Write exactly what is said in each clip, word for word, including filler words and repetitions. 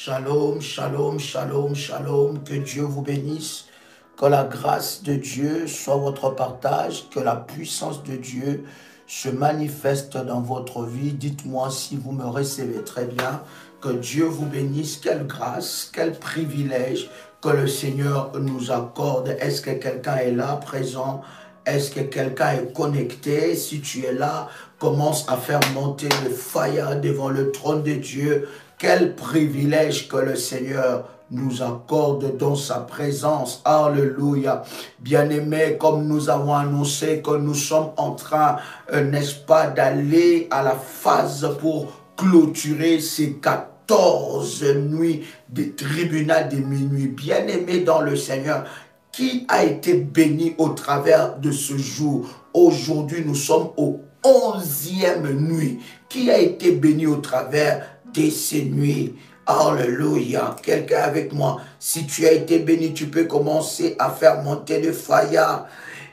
Shalom, shalom, shalom, shalom, que Dieu vous bénisse, que la grâce de Dieu soit votre partage, que la puissance de Dieu se manifeste dans votre vie. Dites-moi si vous me recevez très bien, que Dieu vous bénisse, quelle grâce, quel privilège que le Seigneur nous accorde. Est-ce que quelqu'un est là, présent? Est-ce que quelqu'un est connecté? Si tu es là, commence à faire monter le fire devant le trône de Dieu. Quel privilège que le Seigneur nous accorde dans sa présence. Alléluia. Bien-aimés, comme nous avons annoncé que nous sommes en train, euh, n'est-ce pas, d'aller à la phase pour clôturer ces quatorze nuits de tribunal de minuit. Bien-aimés dans le Seigneur, qui a été béni au travers de ce jour? Aujourd'hui, nous sommes au onzième nuit. Qui a été béni au travers de ces nuits? Alléluia. Quelqu'un avec moi. Si tu as été béni, tu peux commencer à faire monter le fire.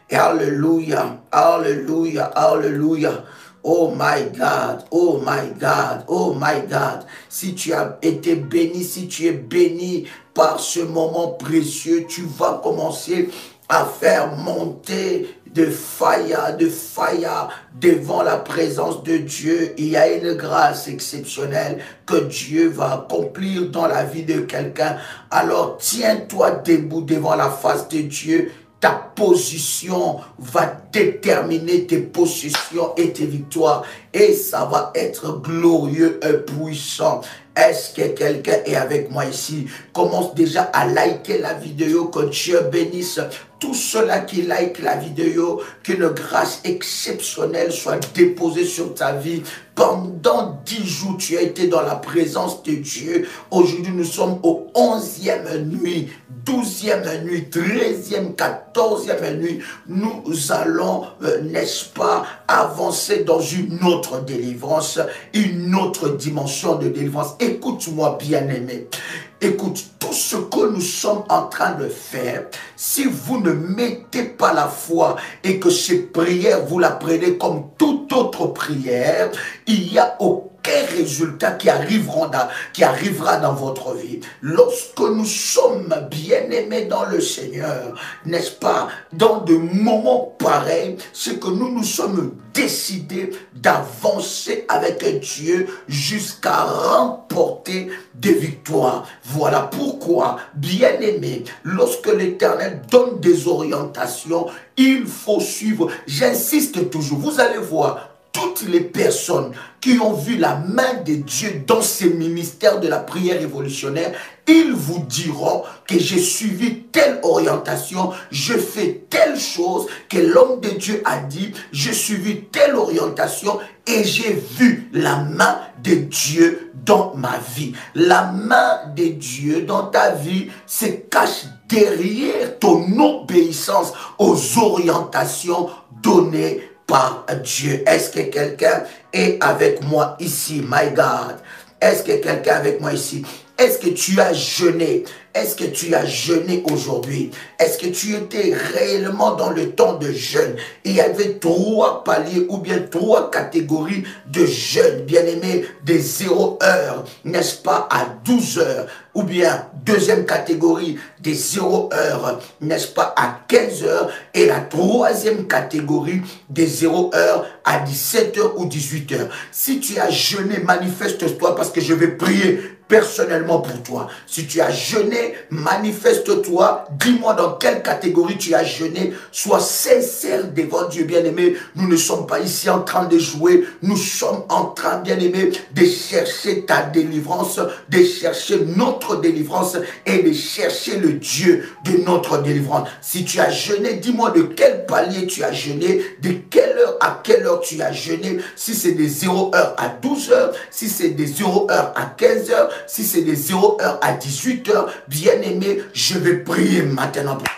Alléluia. Alléluia. Alléluia. Oh my God, oh my God, oh my God. Si tu as été béni, si tu es béni par ce moment précieux, tu vas commencer à faire monter de fire, de fire devant la présence de Dieu. Il y a une grâce exceptionnelle que Dieu va accomplir dans la vie de quelqu'un. Alors tiens-toi debout devant la face de Dieu. Ta position va déterminer tes possessions et tes victoires. Et ça va être glorieux et puissant. Est-ce que quelqu'un est avec moi ici? Commence déjà à liker la vidéo. Que Dieu bénisse tous ceux-là qui like la vidéo. Qu'une grâce exceptionnelle soit déposée sur ta vie. Pendant dix jours, tu as été dans la présence de Dieu. Aujourd'hui, nous sommes au onzième nuit, douzième nuit, treizième, quatorzième nuit. Nous allons, euh, n'est-ce pas, avancer dans une autre délivrance, une autre dimension de délivrance. Écoute-moi, bien-aimé. Écoute, tout ce que nous sommes en train de faire, si vous ne mettez pas la foi et que ces prières, vous la prenez comme toute autre prière, il n'y a aucun résultat qui, arriveront dans, qui arrivera dans votre vie. Lorsque nous sommes bien-aimés dans le Seigneur, n'est-ce pas, dans de moments pareils, c'est que nous nous sommes décidés d'avancer avec Dieu jusqu'à remporter des victoires. Voilà pourquoi, bien-aimés, lorsque l'Éternel donne des orientations, il faut suivre. J'insiste toujours, vous allez voir, toutes les personnes qui ont vu la main de Dieu dans ces ministères de la prière révolutionnaire, ils vous diront que j'ai suivi telle orientation, je fais telle chose que l'homme de Dieu a dit, j'ai suivi telle orientation et j'ai vu la main de Dieu dans ma vie. La main de Dieu dans ta vie se cache derrière ton obéissance aux orientations données par Dieu. Est-ce que quelqu'un est avec moi ici? My God. Est-ce que quelqu'un est avec moi ici? Est-ce que tu as jeûné? Est-ce que tu as jeûné aujourd'hui? Est-ce que tu étais réellement dans le temps de jeûne? Il y avait trois paliers ou bien trois catégories de jeûne, bien-aimés, de zéro heure, n'est-ce pas, à douze heures. Ou bien, deuxième catégorie, de zéro heure, n'est-ce pas, à quinze heures. Et la troisième catégorie, de zéro heure à dix-sept heures ou dix-huit heures. Si tu as jeûné, manifeste-toi parce que je vais prier personnellement pour toi. Si tu as jeûné, manifeste-toi. Dis-moi dans quelle catégorie tu as jeûné. Sois sincère devant Dieu, bien-aimé. Nous ne sommes pas ici en train de jouer. Nous sommes en train, bien-aimé, de chercher ta délivrance, de chercher notre délivrance et de chercher le Dieu de notre délivrance. Si tu as jeûné, dis-moi de quel palier tu as jeûné, de quelle heure à quelle heure tu as jeûné. Si c'est de zéro heure à douze heures, si c'est de zéro heure à quinze heures, si c'est de zéro heure à dix-huit heures, bien-aimé, je vais prier maintenant pour toi.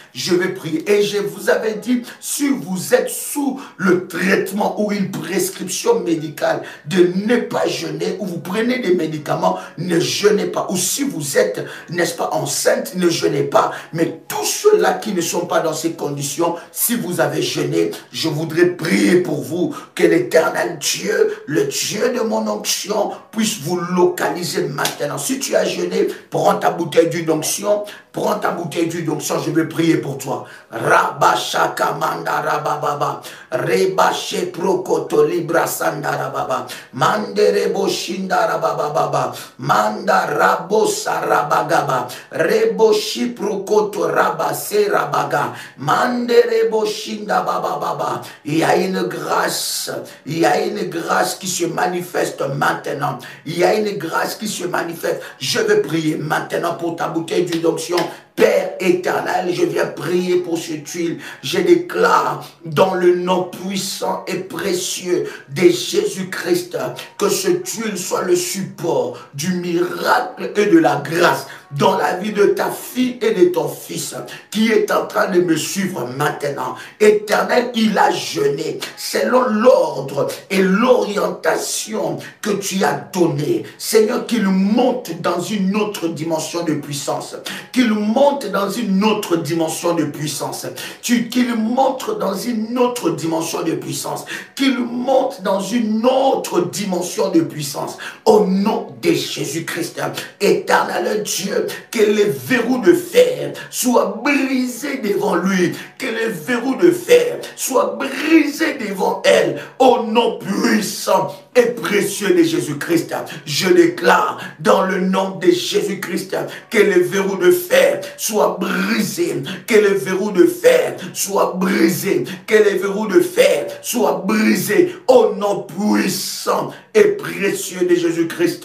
je vais prier. Et je vous avais dit, si vous êtes sous le traitement ou une prescription médicale, de ne pas jeûner, ou vous prenez des médicaments, ne jeûnez pas. Ou si vous êtes, n'est-ce pas, enceinte, ne jeûnez pas. Mais tous ceux-là qui ne sont pas dans ces conditions, si vous avez jeûné, je voudrais prier pour vous, que l'Éternel Dieu, le Dieu de mon onction, puisse vous localiser maintenant. Si tu as jeûné, prends ta bouteille d'huile d'onction, prends ta bouteille d'huile d'onction, je vais prier pour toi. Rabashaka manda rabababa, rebache prokoto libra sanda rababa, manderebo shinda rabababa, manda rabosa rabagaba, reboshi prokoto rabase rabaga, manderebo shinda bababa. Il y a une grâce, il y a une grâce qui se manifeste maintenant. Il y a une grâce qui se manifeste. Je vais prier maintenant pour ta bouteille d'huile d'onction. Père éternel, je viens prier pour cette huile. Je déclare dans le nom puissant et précieux de Jésus-Christ que cette huile soit le support du miracle et de la grâce dans la vie de ta fille et de ton fils qui est en train de me suivre maintenant. Éternel, il a jeûné selon l'ordre et l'orientation que tu as donné. Seigneur, qu'il monte dans une autre dimension de puissance. Qu'il monte dans une autre dimension de puissance. Qu'il monte dans une autre dimension de puissance. Qu'il monte dans une autre dimension de puissance. Au nom de Jésus-Christ, éternel Dieu, que les verrous de fer soient brisés devant lui, que les verrous de fer soient brisés devant elle, au nom puissant et précieux de Jésus-Christ. Je déclare dans le nom de Jésus-Christ que les verrous de fer soient brisés, que les verrous de fer soient brisés, que les verrous de fer soient brisés, au nom puissant et précieux de Jésus-Christ.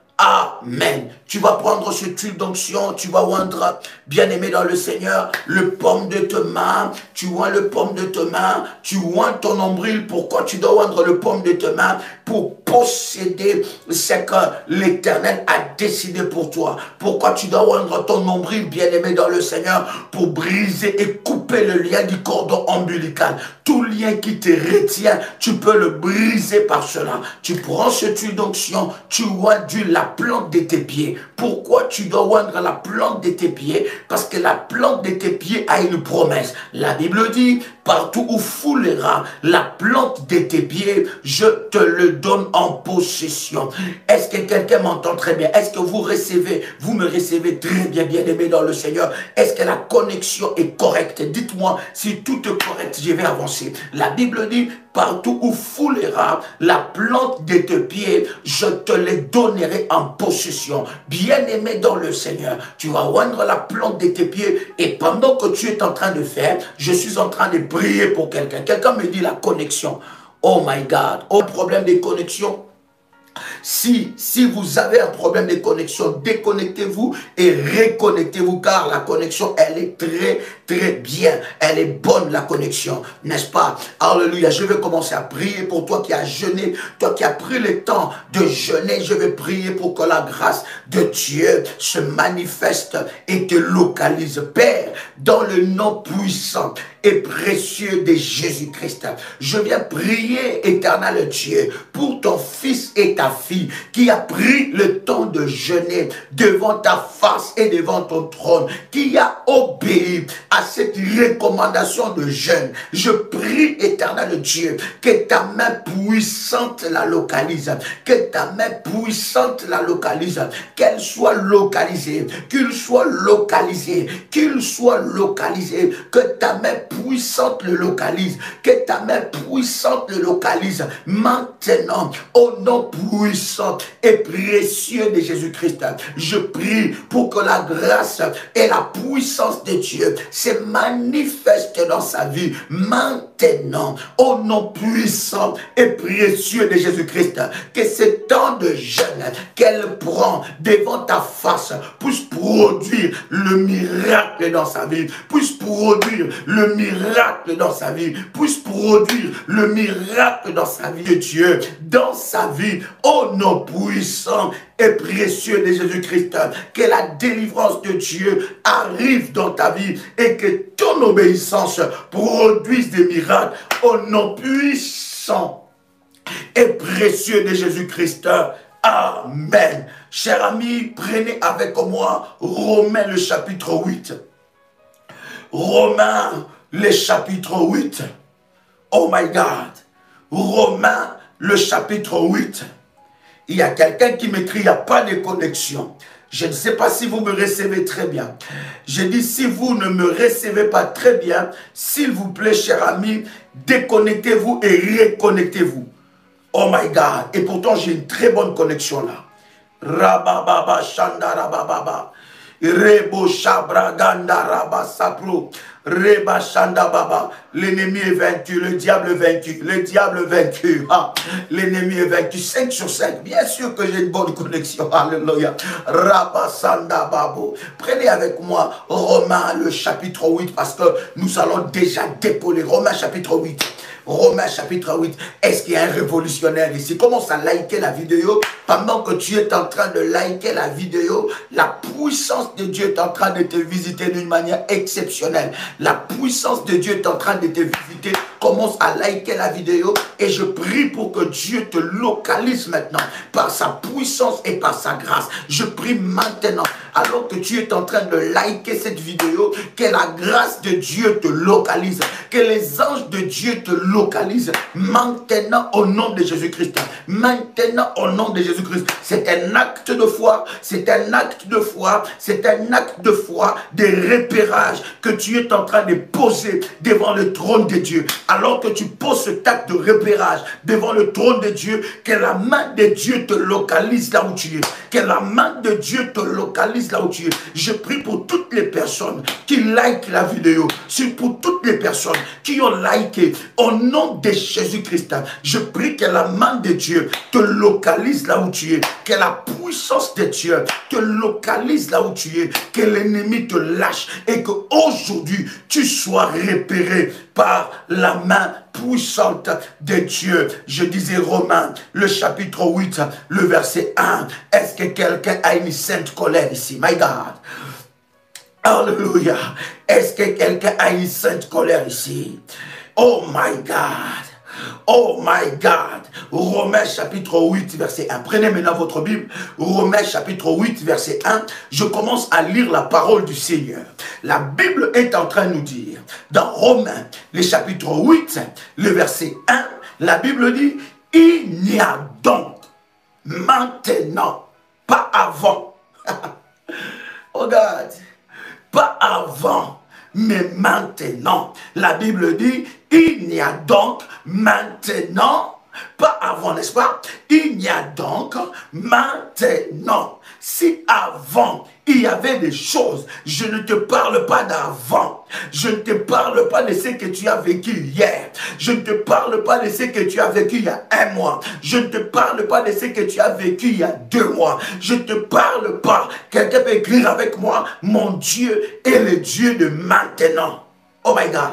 Amen. Tu vas prendre cette huile d'onction, tu vas oindre, bien-aimé dans le Seigneur, le paume de ta main, tu oins le paume de ta main, tu oins ton nombril. Pourquoi tu dois oindre le paume de ta main? Pour posséder ce que l'Éternel a décidé pour toi. Pourquoi tu dois oindre ton nombril, bien-aimé dans le Seigneur? Pour briser et couper le lien du cordon ombilical. Tout lien qui te retient, tu peux le briser par cela. Tu prends cette huile d'onction, tu oins d'huile la plante de tes pieds. Pourquoi tu dois oindre la plante de tes pieds? Parce que la plante de tes pieds a une promesse. La Bible dit, partout où foulera la plante de tes pieds, je te le donne en possession. Est-ce que quelqu'un m'entend très bien? Est-ce que vous recevez, vous me recevez très bien, bien aimé dans le Seigneur? Est-ce que la connexion est correcte? Dites-moi si tout est correct, je vais avancer. La Bible dit, partout où foulera la plante de tes pieds, je te les donnerai en possession. Bien-aimé dans le Seigneur, tu vas oindre la plante de tes pieds et pendant que tu es en train de faire, je suis en train de prier pour quelqu'un. Quelqu'un me dit la connexion. Oh my God, oh problème de connexion. Si, si vous avez un problème de connexion, déconnectez-vous et reconnectez-vous car la connexion, elle est très, très bien. Elle est bonne, la connexion, n'est-ce pas? Alléluia, je vais commencer à prier pour toi qui as jeûné, toi qui as pris le temps de jeûner. Je vais prier pour que la grâce de Dieu se manifeste et te localise. Père, dans le nom puissant et précieux de Jésus-Christ, je viens prier, éternel Dieu, pour ton fils et ta fille qui a pris le temps de jeûner devant ta face et devant ton trône, qui a obéi à cette recommandation de jeûne. Je prie, éternel Dieu, que ta main puissante la localise, que ta main puissante la localise, qu'elle soit localisée, qu'il soit localisé, qu'il soit localisé, que ta main puissante le localise, que ta main puissante le localise maintenant, au nom puissant et précieux de Jésus-Christ. Je prie pour que la grâce et la puissance de Dieu se manifestent dans sa vie maintenant, au nom puissant et précieux de Jésus-Christ. Que ce temps de jeûne qu'elle prend devant ta face puisse produire le miracle dans sa vie, puisse produire le miracle dans sa vie, puisse produire le miracle dans sa vie de Dieu, dans sa vie, au nom puissant et précieux de Jésus-Christ, que la délivrance de Dieu arrive dans ta vie et que ton obéissance produise des miracles au nom puissant et précieux de Jésus-Christ. Amen. Chers amis, prenez avec moi Romains le chapitre huit. Romains le chapitre huit. Oh my God. Romains le chapitre huit. Il y a quelqu'un qui m'écrit, il n'y a pas de connexion. Je ne sais pas si vous me recevez très bien. Je dis, si vous ne me recevez pas très bien, s'il vous plaît, chers amis, déconnectez-vous et reconnectez-vous. Oh my God. Et pourtant, j'ai une très bonne connexion là. Rabababa Shandarababa. Rebo Shabraganda Rabasapro. Reba Shandababa. L'ennemi est vaincu, le diable est vaincu, le diable est vaincu. Ah, l'ennemi est vaincu. cinq sur cinq. Bien sûr que j'ai une bonne connexion. Alléluia. Rabasanda Babo. Prenez avec moi Romains le chapitre huit parce que nous allons déjà dépouiller. Romains chapitre huit. Romains chapitre huit. Est-ce qu'il y a un révolutionnaire ici? Commence à liker la vidéo. Pendant que tu es en train de liker la vidéo, la puissance de Dieu est en train de te visiter d'une manière exceptionnelle. La puissance de Dieu est en train de te visiter. Commence à liker la vidéo et je prie pour que Dieu te localise maintenant par sa puissance et par sa grâce. Je prie maintenant, alors que tu es en train de liker cette vidéo, que la grâce de Dieu te localise, que les anges de Dieu te localisent maintenant au nom de Jésus-Christ. Maintenant au nom de Jésus-Christ. C'est un acte de foi, c'est un acte de foi, c'est un acte de foi, de repérage que tu es en train de poser devant le trône de Dieu. Alors que tu poses cet acte de repérage devant le trône de Dieu, que la main de Dieu te localise là où tu es. Que la main de Dieu te localise là où tu es. Je prie pour toutes les personnes qui likent la vidéo, pour toutes les personnes qui ont liké, au nom de Jésus-Christ, je prie que la main de Dieu te localise là où tu es. Que la puissance de Dieu te localise là où tu es. Que l'ennemi te lâche et que aujourd'hui tu sois repéré par la main puissante de Dieu. Je disais Romains, le chapitre huit, le verset un. Est-ce que quelqu'un a une sainte colère ici? My God. Alléluia. Est-ce que quelqu'un a une sainte colère ici? Oh my God. Oh my God. Romains chapitre huit, verset un. Prenez maintenant votre Bible. Romains chapitre huit, verset un. Je commence à lire la parole du Seigneur. La Bible est en train de nous dire, dans Romains, le chapitre huit, le verset un, la Bible dit, il n'y a donc maintenant, pas avant. Regarde, pas avant, mais maintenant. La Bible dit, il n'y a donc maintenant, pas avant, n'est-ce pas? Il n'y a donc maintenant. Si avant, il y avait des choses, je ne te parle pas d'avant. Je ne te parle pas de ce que tu as vécu hier. Je ne te parle pas de ce que tu as vécu il y a un mois. Je ne te parle pas de ce que tu as vécu il y a deux mois. Je ne te parle pas. Quelqu'un peut écrire avec moi, mon Dieu est le Dieu de maintenant. Oh my God.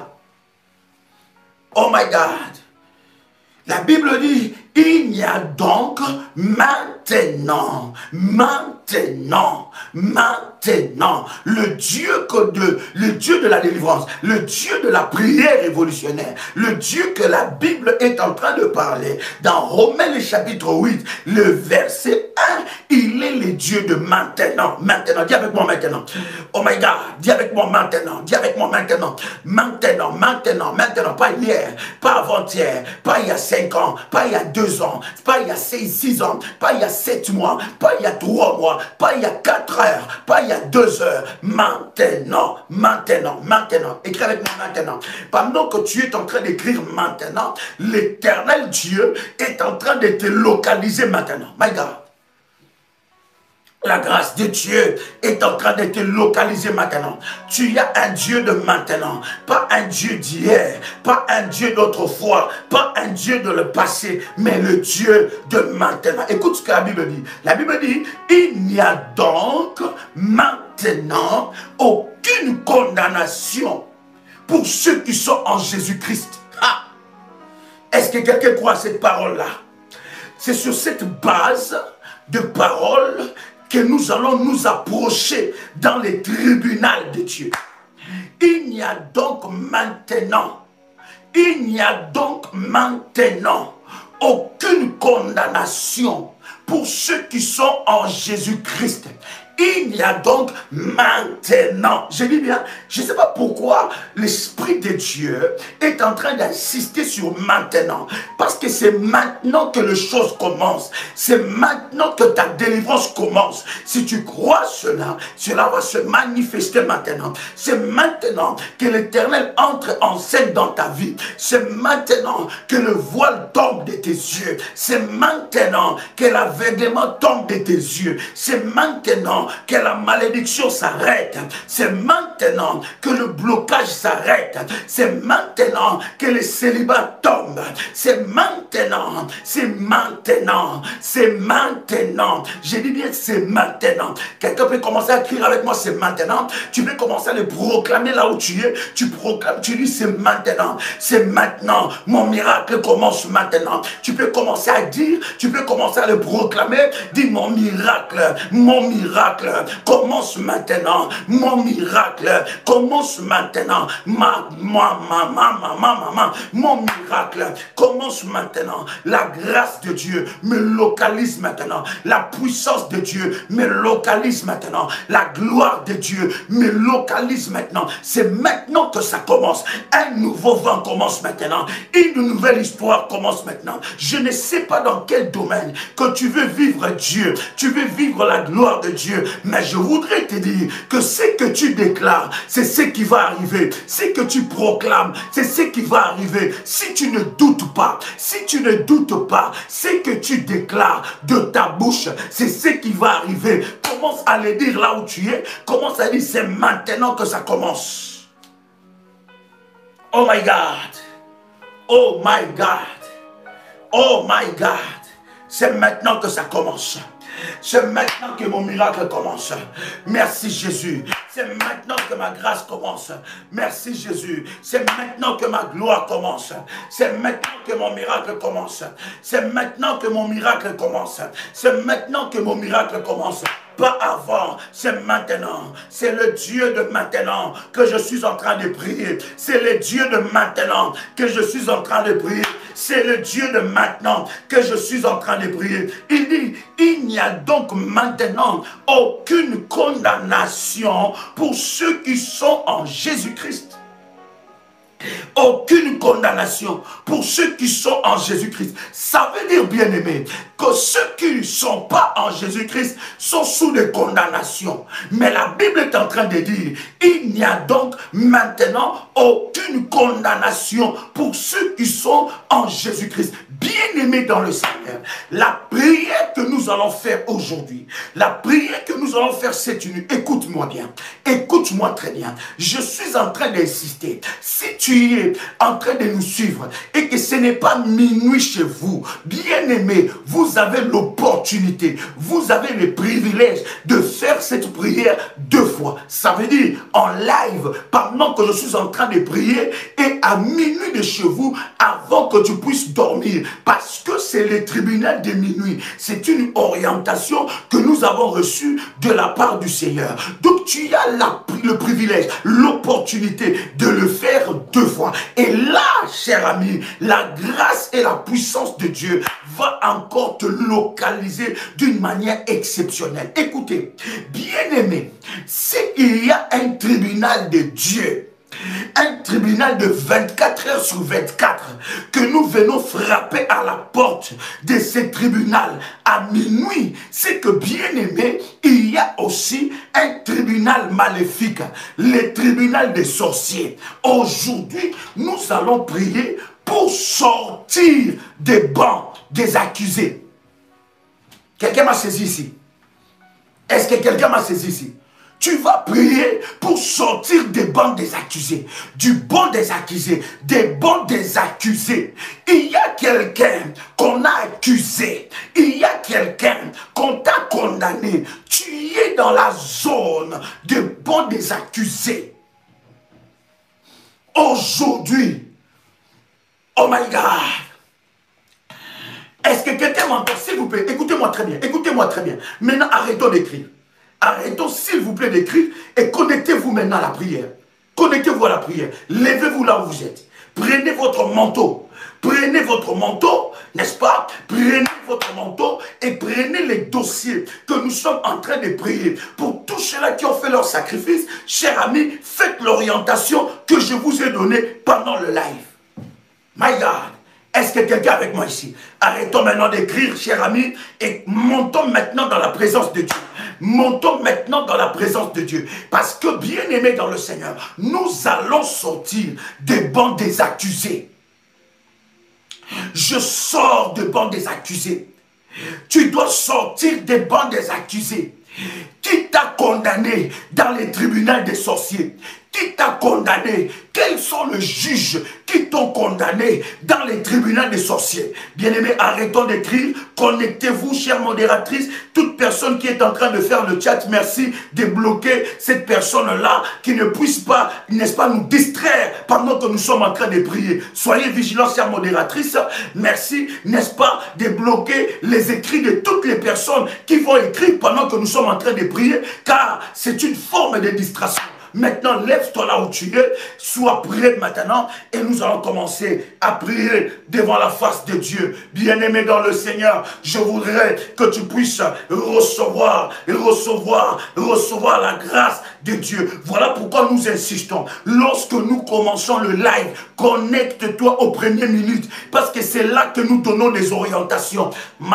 Oh my God. La Bible dit, il y a donc maintenant, maintenant, maintenant, le Dieu, que de, le Dieu de la délivrance, le Dieu de la prière révolutionnaire, le Dieu que la Bible est en train de parler. Dans Romains le chapitre huit, le verset un, il est le Dieu de maintenant. Maintenant, dis avec moi maintenant. Oh my God, dis avec moi maintenant, dis avec moi maintenant. Maintenant, maintenant, maintenant, pas hier, pas avant-hier, pas il y a cinq ans, pas il y a deux ans, pas il y a six ans, pas il y a sept mois, pas il y a trois mois, pas il y a quatre heures, pas il y a deux heures. Maintenant, maintenant, maintenant. Écris avec moi maintenant. Pendant que tu es en train d'écrire maintenant, l'Éternel Dieu est en train de te localiser maintenant. My God. La grâce de Dieu est en train de te localiser maintenant. Tu as un Dieu de maintenant, pas un Dieu d'hier, pas un Dieu d'autrefois, pas un Dieu de le passé, mais le Dieu de maintenant. Écoute ce que la Bible dit. La Bible dit, il n'y a donc maintenant maintenant aucune condamnation pour ceux qui sont en Jésus-Christ. Ah. Est-ce que quelqu'un croit à cette parole-là? C'est sur cette base de parole que nous allons nous approcher dans les tribunaux de Dieu. Il n'y a donc maintenant, il n'y a donc maintenant aucune condamnation pour ceux qui sont en Jésus-Christ. Il n'y a donc maintenant, je dis bien, je ne sais pas pourquoi l'Esprit de Dieu est en train d'insister sur maintenant. Parce que c'est maintenant que les choses commencent. C'est maintenant que ta délivrance commence. Si tu crois cela, cela va se manifester maintenant. C'est maintenant que l'Éternel entre en scène dans ta vie. C'est maintenant que le voile tombe de tes yeux. C'est maintenant que l'aveuglement tombe de tes yeux. C'est maintenant que la malédiction s'arrête. C'est maintenant que le blocage s'arrête. C'est maintenant que le célibat tombe. C'est maintenant, c'est maintenant, c'est maintenant. Je dis bien c'est maintenant. Quelqu'un peut commencer à crier avec moi, c'est maintenant. Tu peux commencer à le proclamer là où tu es. Tu proclames, tu dis c'est maintenant. C'est maintenant. Mon miracle commence maintenant. Tu peux commencer à dire, tu peux commencer à le proclamer. Dis mon miracle, mon miracle commence maintenant. Mon miracle commence maintenant. Ma, ma, ma, ma, ma, ma, ma, mon miracle commence maintenant. La grâce de Dieu me localise maintenant. La puissance de Dieu me localise maintenant. La gloire de Dieu me localise maintenant. C'est maintenant que ça commence. Un nouveau vent commence maintenant. Une nouvelle histoire commence maintenant. Je ne sais pas dans quel domaine que tu veux vivre Dieu. Tu veux vivre la gloire de Dieu. Mais je voudrais te dire que ce que tu déclares, c'est ce qui va arriver. Ce que tu proclames, c'est ce qui va arriver. Si tu ne doutes pas, si tu ne doutes pas, ce que tu déclares de ta bouche, c'est ce qui va arriver. Commence à le dire là où tu es. Commence à dire, c'est maintenant que ça commence. Oh my God. Oh my God. Oh my God. C'est maintenant que ça commence. C'est maintenant que mon miracle commence. Merci Jésus. C'est maintenant que ma grâce commence. Merci Jésus. C'est maintenant que ma gloire commence. C'est maintenant que mon miracle commence. C'est maintenant que mon miracle commence. C'est maintenant que mon miracle commence. Pas avant, c'est maintenant. C'est le Dieu de maintenant que je suis en train de prier. C'est le Dieu de maintenant que je suis en train de prier. C'est le Dieu de maintenant que je suis en train de prier. Il dit, il n'y a donc maintenant aucune condamnation pour ceux qui sont en Jésus-Christ. Aucune condamnation pour ceux qui sont en Jésus-Christ. Ça veut dire, bien aimé, que ceux qui ne sont pas en Jésus-Christ sont sous des condamnations. Mais la Bible est en train de dire, il n'y a donc maintenant aucune condamnation pour ceux qui sont en Jésus-Christ. Bien aimé dans le Seigneur, la prière que nous allons faire aujourd'hui, la prière que nous allons faire cette nuit, écoute-moi bien, écoute-moi très bien. Je suis en train d'insister. Si tu es en train de nous suivre et que ce n'est pas minuit chez vous, bien aimé, vous avez l'opportunité, vous avez le privilège de faire cette prière deux fois. Ça veut dire en live, pendant que je suis en train de prier, et à minuit de chez vous, avant que tu puisses dormir. Parce que c'est le tribunal de minuit. C'est une orientation que nous avons reçue de la part du Seigneur. Donc tu as la, le privilège, l'opportunité de le faire deux fois. Et là, cher ami, la grâce et la puissance de Dieu va encore te localiser d'une manière exceptionnelle. Écoutez, bien aimé, c'est qu'il y a un tribunal de Dieu. Un tribunal de vingt-quatre heures sur vingt-quatre que nous venons frapper à la porte de ce tribunal à minuit. C'est que, bien aimé, il y a aussi un tribunal maléfique, le tribunal des sorciers. Aujourd'hui, nous allons prier pour sortir des bancs des accusés. Quelqu'un m'a saisi ici? Est-ce que quelqu'un m'a saisi ici? Tu vas prier pour sortir des bancs des accusés, du banc des accusés, des bancs des accusés. Il y a quelqu'un qu'on a accusé, il y a quelqu'un qu'on t'a condamné. tu es dans la zone de banc des accusés. Aujourd'hui, oh my God, est-ce que quelqu'un m'entend? S'il vous plaît, écoutez-moi très bien, écoutez-moi très bien. Maintenant, arrêtons d'écrire. Arrêtons, s'il vous plaît, d'écrire et connectez-vous maintenant à la prière. Connectez-vous à la prière. Levez-vous là où vous êtes. Prenez votre manteau. Prenez votre manteau, n'est-ce pas? Prenez votre manteau et prenez les dossiers que nous sommes en train de prier. Pour tous ceux-là qui ont fait leur sacrifice, chers amis, faites l'orientation que je vous ai donnée pendant le live. My God, est-ce que quelqu'un est avec moi ici? Arrêtons maintenant d'écrire, chers amis, et montons maintenant dans la présence de Dieu. Montons maintenant dans la présence de Dieu. Parce que, bien-aimés dans le Seigneur, nous allons sortir des bancs des accusés. Je sors des bancs des accusés. Tu dois sortir des bancs des accusés. Qui t'a condamné dans les tribunaux des sorciers? Qui t'a condamné? Quels sont les juges qui t'ont condamné dans les tribunaux des sorciers? Bien-aimés, arrêtons d'écrire. Connectez-vous, chère modératrice. Toute personne qui est en train de faire le chat, merci de bloquer cette personne-là qui ne puisse pas, n'est-ce pas, nous distraire pendant que nous sommes en train de prier. Soyez vigilants, chère modératrice. Merci, n'est-ce pas, de bloquer les écrits de toutes les personnes qui vont écrire pendant que nous sommes en train de prier, car c'est une forme de distraction. Maintenant, lève-toi là où tu es, sois prêt maintenant et nous allons commencer à prier devant la face de Dieu. Bien-aimé dans le Seigneur, je voudrais que tu puisses recevoir, recevoir, recevoir la grâce de Dieu. Voilà pourquoi nous insistons. Lorsque nous commençons le live, connecte-toi aux premières minutes parce que c'est là que nous donnons des orientations.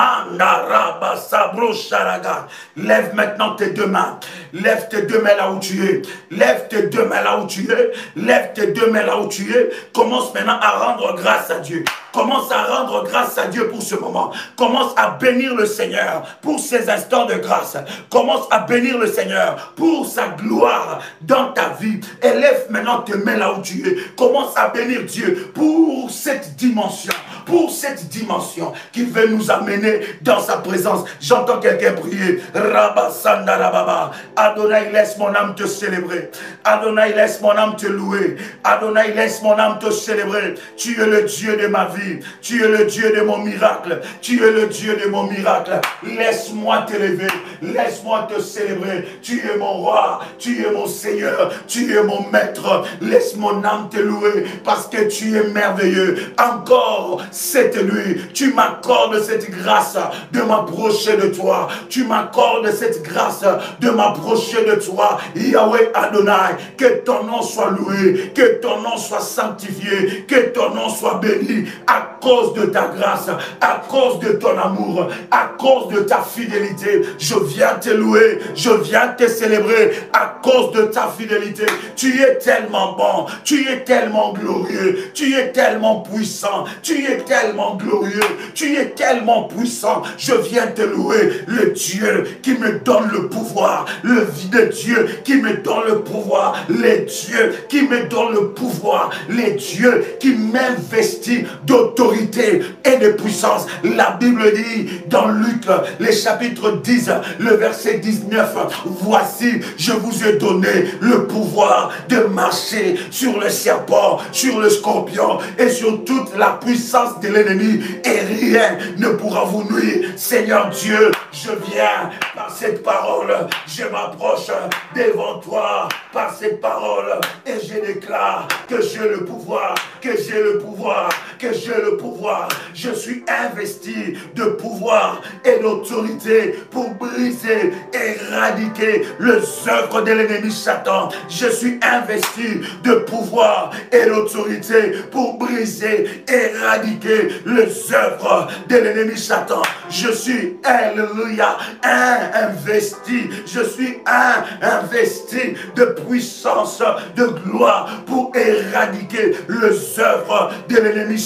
Lève maintenant tes deux mains. Lève tes deux mains là où tu es. Lève tes deux mains là où tu es. Lève tes deux mains là où tu es. Commence maintenant à rendre grâce à Dieu. Commence à rendre grâce à Dieu pour ce moment. Commence à bénir le Seigneur pour ces instants de grâce. Commence à bénir le Seigneur pour sa gloire dans ta vie. Élève maintenant tes mains là où tu es. Commence à bénir Dieu pour cette dimension. Pour cette dimension qui veut nous amener dans sa présence. J'entends quelqu'un prier. Rabba Sanda Rababa. Adonai, laisse mon âme te célébrer. Adonai, laisse mon âme te louer. Adonai, laisse mon âme te célébrer. Tu es le Dieu de ma vie. Tu es le Dieu de mon miracle. Tu es le Dieu de mon miracle. Laisse-moi t'élever. Laisse-moi te célébrer. Tu es mon roi. Tu es mon Seigneur. Tu es mon maître. Laisse mon âme te louer parce que tu es merveilleux. Encore cette nuit, tu m'accordes cette grâce de m'approcher de toi. Tu m'accordes cette grâce de m'approcher de toi. Yahweh Adonai, que ton nom soit loué, que ton nom soit sanctifié, que ton nom soit béni à cause de ta grâce, à cause de ton amour, à cause de ta fidélité. Je viens te louer, je viens te célébrer à cause de ta fidélité. Tu es tellement bon, tu es tellement glorieux, tu es tellement puissant, tu es tellement glorieux, tu es tellement puissant. Je viens te louer, le Dieu qui me donne le pouvoir, le Dieu qui me donne le pouvoir, les dieux qui me donne le pouvoir, les dieux qui m'investit d'autorité et de puissance. La Bible dit dans Luc, le chapitre dix, le verset dix-neuf, voici, je vous ai donné le pouvoir de marcher sur le serpent, sur le scorpion et sur toute la puissance de l'ennemi et rien ne pourra vous nuire. Seigneur Dieu, je viens par cette parole, je m'approche devant toi par cette parole et je déclare que j'ai le pouvoir, que j'ai le pouvoir, que j'ai le pouvoir. Je suis investi de pouvoir et d'autorité pour briser, éradiquer les œuvres de l'ennemi Satan. Je suis investi de pouvoir et d'autorité pour briser, éradiquer les œuvres de l'ennemi Satan. Je suis, alléluia, un investi. Je suis un investi de puissance, de gloire pour éradiquer les œuvres de l'ennemi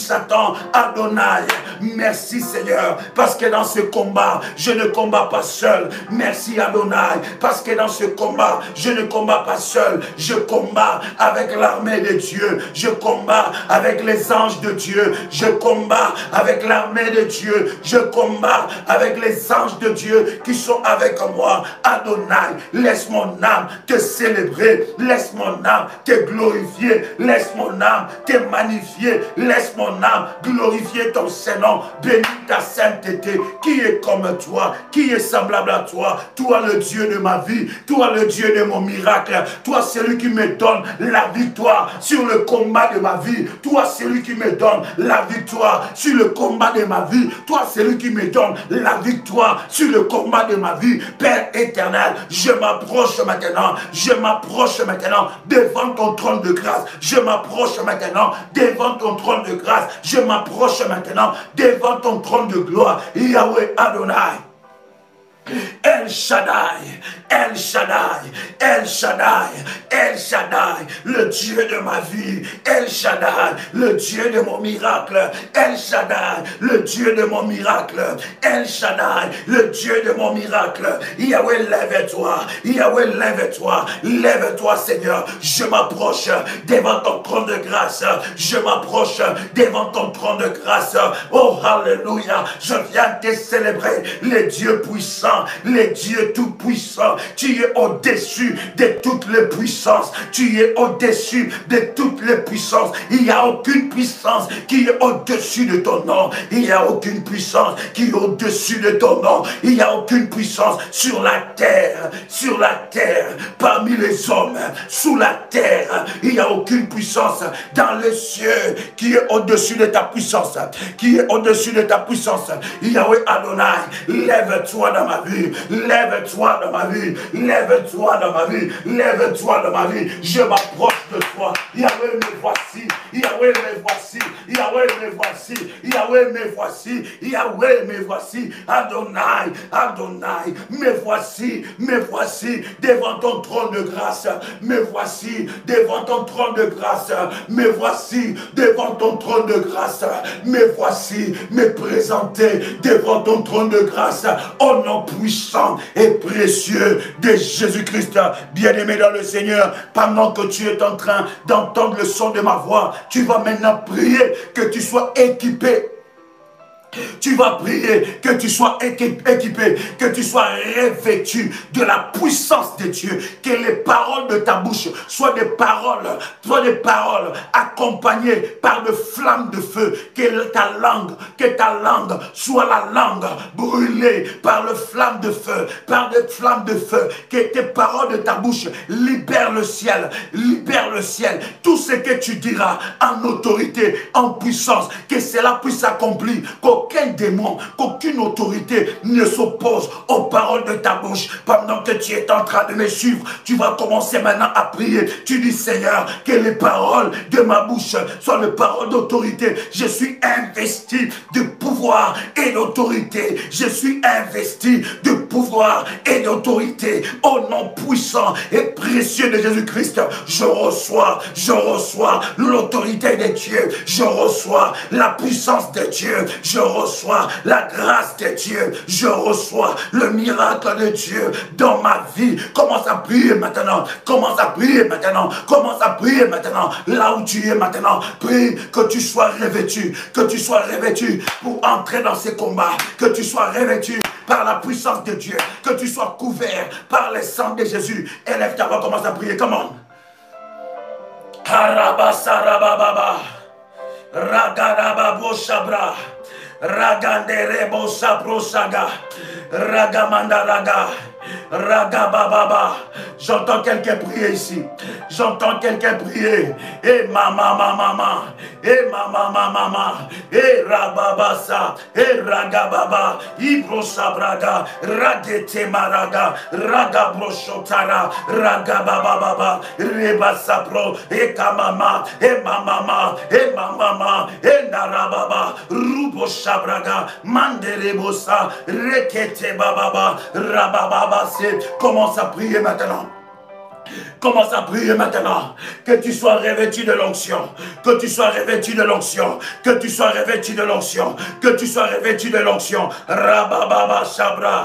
Satan. Adonai, merci Seigneur, parce que dans ce combat, je ne combats pas seul. Merci Adonai, parce que dans ce combat, je ne combats pas seul. Je combats avec l'armée de Dieu. Je combats avec les anges de Dieu. Je combats avec l'armée de Dieu. Je combats avec les anges de Dieu qui sont avec moi. Adonai, laisse mon âme te célébrer. Laisse mon âme te glorifier. Laisse mon âme te magnifier. Laisse mon âme glorifier ton Saint-Nom. Bénis ta sainteté. Qui est comme toi? Qui est semblable à toi? Toi le Dieu de ma vie. Toi le Dieu de mon miracle. Toi celui qui me donne la victoire sur le combat de ma vie. Toi celui qui me donne la victoire sur le combat de ma vie. Toi celui qui me donne la victoire sur le combat de ma vie. Père éternel, je m'approche maintenant. Je m'approche maintenant devant ton trône de grâce. Je m'approche maintenant devant ton trône de grâce. Je m'approche maintenant devant ton trône de gloire. Yahweh Adonai. El Shaddai, El Shaddai, El Shaddai, El Shaddai, le Dieu de ma vie, El Shaddai, le Dieu de mon miracle, El Shaddai, le Dieu de mon miracle, El Shaddai, le Dieu de mon miracle. Yahweh, lève-toi, Yahweh, lève-toi, lève-toi Seigneur, je m'approche devant ton trône de grâce, je m'approche devant ton trône de grâce. Oh, alléluia, je viens te célébrer, les dieux puissants, les dieux tout-puissants. Tu es au-dessus de toutes les puissances. Tu es au-dessus de toutes les puissances. Il n'y a aucune puissance qui est au-dessus de ton nom. Il n'y a aucune puissance qui est au-dessus de ton nom. Il n'y a aucune puissance sur la terre, sur la terre, parmi les hommes, sous la terre. Il n'y a aucune puissance dans les cieux qui est au-dessus de ta puissance, qui est au-dessus de ta puissance. Yahweh Adonai, lève-toi dans ma vie, lève-toi dans ma vie, lève-toi dans ma vie, lève-toi dans ma vie. Je m'approche de toi. Yahweh, me voici. Yahweh, me voici. Yahweh, me voici. Yahweh, me voici. Yahweh, me voici. Adonai, Adonai, me voici, me voici devant ton trône de grâce. Me voici devant ton trône de grâce. Me voici devant ton trône de grâce. Me voici me présenter devant ton trône de grâce. Au nom puissant et précieux de Jésus-Christ. Bien-aimé dans le Seigneur, pendant que tu es en train d'entendre le son de ma voix, tu vas maintenant prier que tu sois équipé. Tu vas prier que tu sois équipé, que tu sois revêtu de la puissance de Dieu, que les paroles de ta bouche soient des paroles, soient des paroles accompagnées par de flammes de feu, que ta langue, que ta langue soit la langue brûlée par le flamme de feu, par des flammes de feu, que tes paroles de ta bouche libèrent le ciel, libèrent le ciel, tout ce que tu diras en autorité, en puissance, que cela puisse s'accomplir, qu'aucun démon, qu'aucune autorité ne s'oppose aux paroles de ta bouche. Pendant que tu es en train de me suivre, tu vas commencer maintenant à prier. Tu dis, Seigneur, que les paroles de ma bouche soient les paroles d'autorité. Je suis investi de pouvoir et d'autorité. Je suis investi de pouvoir et d'autorité. Au nom puissant et précieux de Jésus-Christ, je reçois, je reçois l'autorité de Dieu. Je reçois la puissance de Dieu. Je reçois la grâce de Dieu. Je reçois le miracle de Dieu dans ma vie. Commence à prier maintenant. Commence à prier maintenant. Commence à prier maintenant. Là où tu es maintenant, prie que tu sois revêtu. Que tu sois revêtu pour entrer dans ces combats. Que tu sois revêtu par la puissance de Dieu. Que tu sois couvert par le sang de Jésus. Élève ta voix, commence à prier. Comment? Karabasarababa. Ragadababo Shabra. Raganderebo Sapro Saga. Ragamanda Raga. Ragababa. J'entends quelqu'un prier ici. J'entends quelqu'un prier. Et mama mama mama. Et mama mama mama. Et rababasa. Et ragababa. Ibro sabraga. Ragete maraga. Ragabroshotara. Ragababa. Reba sapro. Et kamama. Et mamama. Et mamama. Et narababa. Rubo shabraga. Manderebosa. Rekete bababa. Rabababa. Commence à prier maintenant. Commence à prier maintenant. Que tu sois revêtu de l'onction. Que tu sois revêtu de l'onction. Que tu sois revêtu de l'onction. Que tu sois revêtu de l'onction. Rabababa Shabra.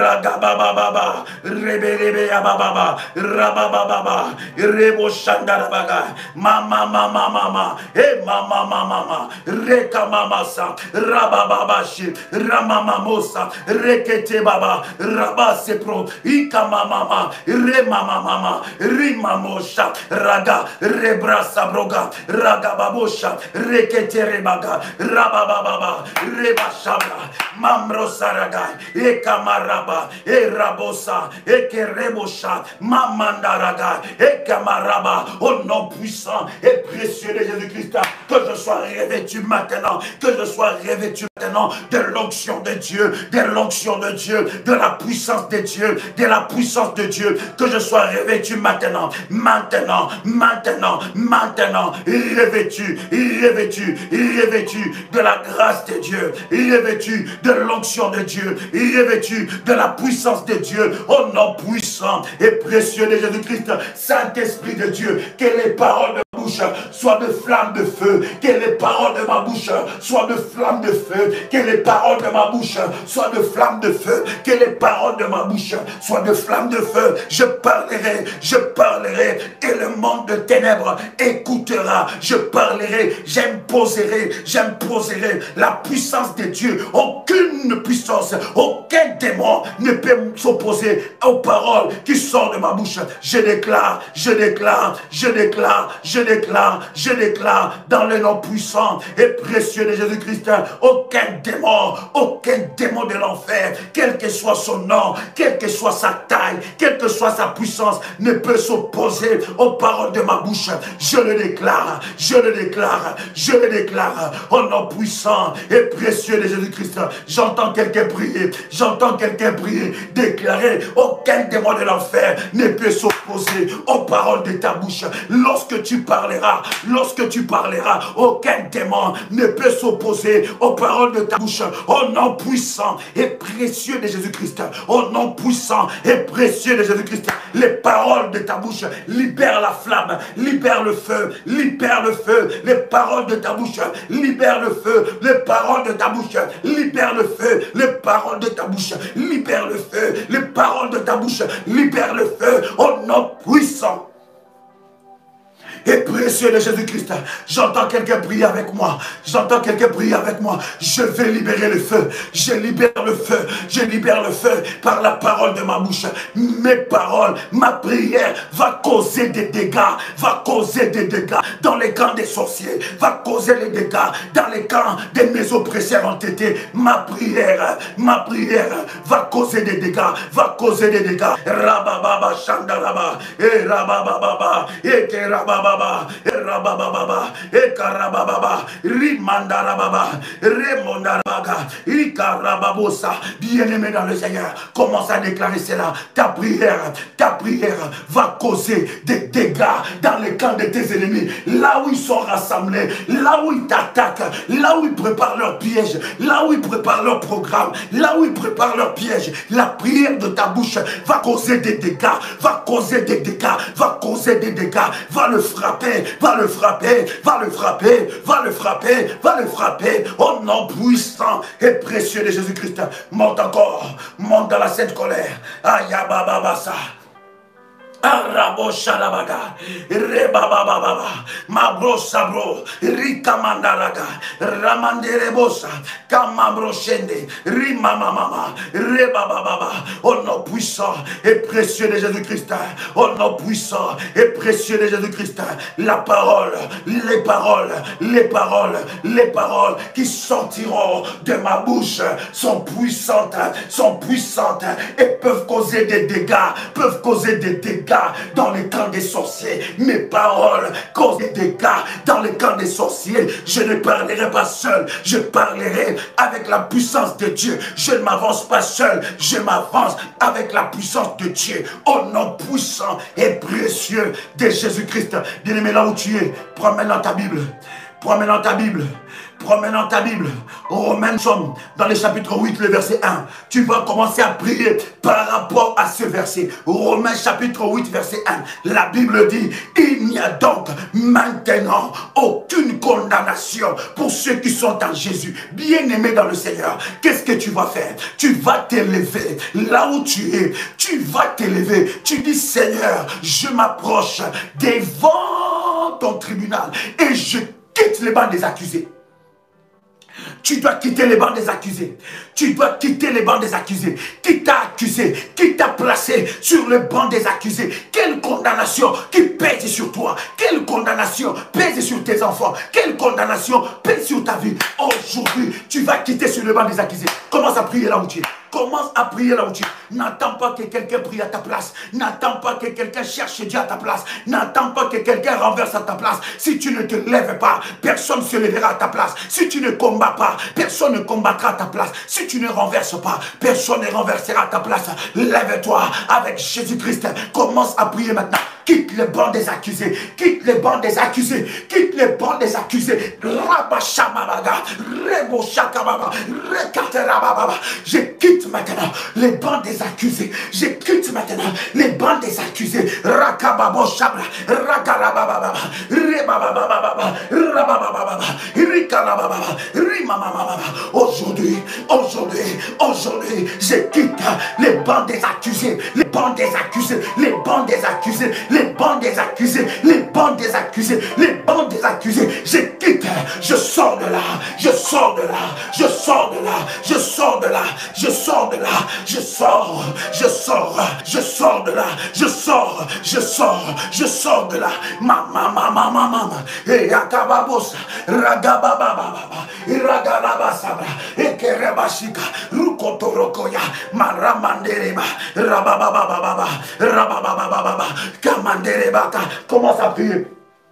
Ragabababa. Rebelebe Abababa. Rabababa. Rebo Shandarabaga. Mama mama mama. Eh mama mama mama. Reka mama sa. Rabababa shi. Ramama mosa. Rekete baba. Rabasepro. Ika mama. Re mama mama. Rimamosha, Raga, Rebrasa Broga, Raga Babosha, Rekete Rebaga, Rabababa, Rebashabra, Mamro Saraga, Ekamaraba, Erabosa, Ekerebosha, Mamandaraga, Ekamaraba, au nom puissant et précieux de Jésus-Christ, que je sois revêtu maintenant, que je sois revêtu maintenant de l'onction de Dieu, de l'onction de Dieu, de la puissance de Dieu, de la puissance de Dieu, que je sois revêtu maintenant, maintenant, maintenant, maintenant, revêtu, revêtu, revêtu de la grâce de Dieu, revêtu de l'onction de Dieu, revêtu de la puissance de Dieu, au nom puissant et précieux de Jésus-Christ. Saint-Esprit de Dieu, que les paroles de ma bouche soient de flammes de feu, que les paroles de ma bouche soient de flammes de feu, que les paroles de ma bouche soient de flammes de feu, que les paroles de ma bouche soient de flammes de feu. Je parlerai, je parlerai, et le monde de ténèbres écoutera. Je parlerai, j'imposerai, j'imposerai la puissance de Dieu. Aucune puissance, aucun démon ne peut s'opposer aux paroles qui sortent de ma bouche. Je déclare, je déclare, je déclare, je déclare, je déclare dans le nom puissant et précieux de Jésus-Christ, aucun démon, aucun démon de l'enfer, quel que soit son nom, quelle que soit sa taille, quelle que soit sa puissance, ne peut s'opposer aux paroles de ma bouche. Je le déclare, je le déclare, je le déclare au nom puissant et précieux de Jésus-Christ. J'entends quelqu'un prier, j'entends quelqu'un prier, déclarer, aucun démon de l'enfer ne peut s'opposer aux paroles de ta bouche. Lorsque tu parleras, lorsque tu parleras, aucun démon ne peut s'opposer aux paroles de ta bouche. Au nom puissant et précieux de Jésus-Christ, au nom puissant et précieux de Jésus-Christ, les paroles de ta bouche libèrent la flamme, libèrent le feu, libèrent le feu. Les paroles de ta bouche libèrent le feu, les paroles de ta bouche libèrent le feu, les paroles de ta bouche libèrent le feu, les paroles de ta bouche libèrent le feu. Au nom puissant et précieux de Jésus-Christ, j'entends quelqu'un prier avec moi, j'entends quelqu'un prier avec moi, je vais libérer le feu, je libère le feu, je libère le feu par la parole de ma bouche. Mes paroles, ma prière va causer des dégâts, va causer des dégâts dans les camps des sorciers, va causer des dégâts dans les camps des mes oppresseurs entêtés. Ma prière, ma prière va causer des dégâts, va causer des dégâts. Rabababa Shandaraba, et Rabababa, et Kerababa, et Rabababa, et Karababa, Rimandarababa, Remondarabaga, Ikarababosa. Bien-aimé dans le Seigneur, commence à déclarer cela. Ta prière, ta prière va causer des dégâts dans les camps de tes ennemis, là où ils sont rassemblés, là où ils t'attaquent, là où ils préparent leurs pièges, là où ils préparent leur programme, là où ils préparent leurs pièges. La prière de ta bouche va causer des dégâts, va causer des dégâts, va causer des dégâts, va le frapper, va le frapper, va le frapper, va le frapper, va le frapper, au nom puissant et précieux de Jésus-Christ. Monte encore, monte dans la sainte colère. Ayabababasa. Arabo Shalabaga, Rebababa, Mabro Sabro, Rika Mandaraga, Ramanderebosa, Kamabro Shende, Rimamama, Rebababa, au nom puissant et précieux de Jésus-Christ, au nom puissant et précieux de Jésus-Christ, la parole, les paroles, les paroles, les paroles qui sortiront de ma bouche sont puissantes, sont puissantes et peuvent causer des dégâts, peuvent causer des dégâts dans les camps des sorciers. Mes paroles causent des dégâts dans les camps des sorciers. Je ne parlerai pas seul, je parlerai avec la puissance de Dieu. Je ne m'avance pas seul, je m'avance avec la puissance de Dieu. Au nom puissant et précieux de Jésus-Christ. Bien-aimé, là où tu es, prends maintenant ta Bible. Prends maintenant ta Bible. Prends maintenant ta Bible. Romains, sommes dans le chapitre huit, le verset un. Tu vas commencer à prier par rapport à ce verset. Romains chapitre huit, verset un. La Bible dit, il n'y a donc maintenant aucune condamnation pour ceux qui sont en Jésus. Bien-aimés dans le Seigneur, qu'est-ce que tu vas faire? Tu vas t'élever là où tu es. Tu vas t'élever. Tu dis, Seigneur, je m'approche devant ton tribunal et je quitte les bancs des accusés. Tu dois quitter les bancs des accusés. Tu dois quitter les bancs des accusés. Qui t'a accusé? Qui t'a placé sur le banc des accusés? Quelle condamnation qui pèse sur toi? Quelle condamnation pèse sur tes enfants? Quelle condamnation pèse sur ta vie? Aujourd'hui, tu vas quitter sur le banc des accusés. Commence à prier là où tu es. Commence à prier là où tu es. N'attends pas que quelqu'un prie à ta place. N'attends pas que quelqu'un cherche Dieu à ta place. N'attends pas que quelqu'un renverse à ta place. Si tu ne te lèves pas, personne ne se lèvera à ta place. Si tu ne combats pas, personne ne combattra à ta place. Si tu ne renverses pas, personne ne renversera à ta place. Lève-toi avec Jésus-Christ. Commence à prier maintenant. Quitte les bancs des accusés. Quitte les bancs des accusés. Quitte les bancs des accusés. Rabashamabaga. Reboshakababa. Rekaterababa. Je quitte maintenant les bancs des accusés. Je quitte maintenant les bancs des accusés. Rakababo Shabra. Rakarababa. Rebababa. Rabababa. Rikarababa. Rimamamama. Aujourd'hui, aujourd'hui, aujourd'hui, je quitte les bancs des accusés. Les bancs des accusés. Les bancs des accusés. Les bancs des accusés, les bancs des accusés, les bancs des accusés. Je quitte, je sors de là, je sors de là, je sors de là, je sors de là, je sors de là, je sors, je sors, je sors de là, je sors, je sors, je sors de là. Mama, mama, mama, mama, et Yakababosa, Ragababa, Ragalabasabra, et Kerebashika, Rukotorokoya, Maramandereba, Rabababa, Rabababa. Commence à prier.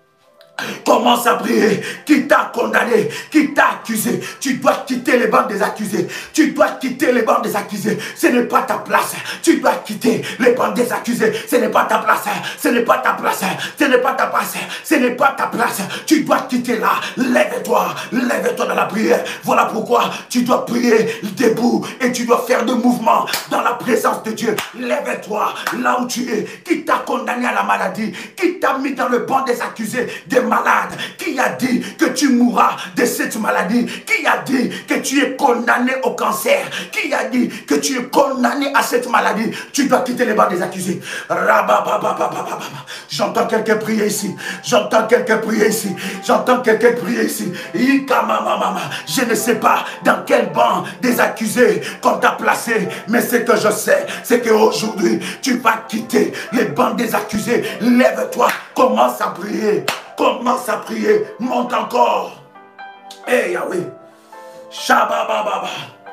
Commence à prier. Qui t'a condamné, qui t'a accusé, tu dois quitter les bancs des accusés. Tu dois quitter les bancs des accusés. Ce n'est pas ta place. Tu dois quitter les bancs des accusés. Ce n'est pas ta place. Ce n'est pas ta place. Ce n'est pas ta place. Ce n'est pas ta place. Tu dois quitter là. Lève-toi. Lève-toi dans la prière. Voilà pourquoi tu dois prier debout et tu dois faire des mouvements dans la présence de Dieu. Lève-toi là où tu es. Qui t'a condamné à la maladie? Qui t'a mis dans le banc des accusés? Des malades? Qui a dit que tu mourras de cette maladie? Qui a dit que tu es condamné au cancer? Qui a dit que tu es condamné à cette maladie? Tu dois quitter les bancs des accusés. J'entends quelqu'un prier ici. J'entends quelqu'un prier ici. J'entends quelqu'un prier ici. Je ne sais pas dans quel banc des accusés qu'on t'a placé, mais ce que je sais, c'est qu'aujourd'hui, tu vas quitter les bancs des accusés. Lève-toi, commence à prier. Commence à prier, monte encore. Eh Yahweh. Shabababa.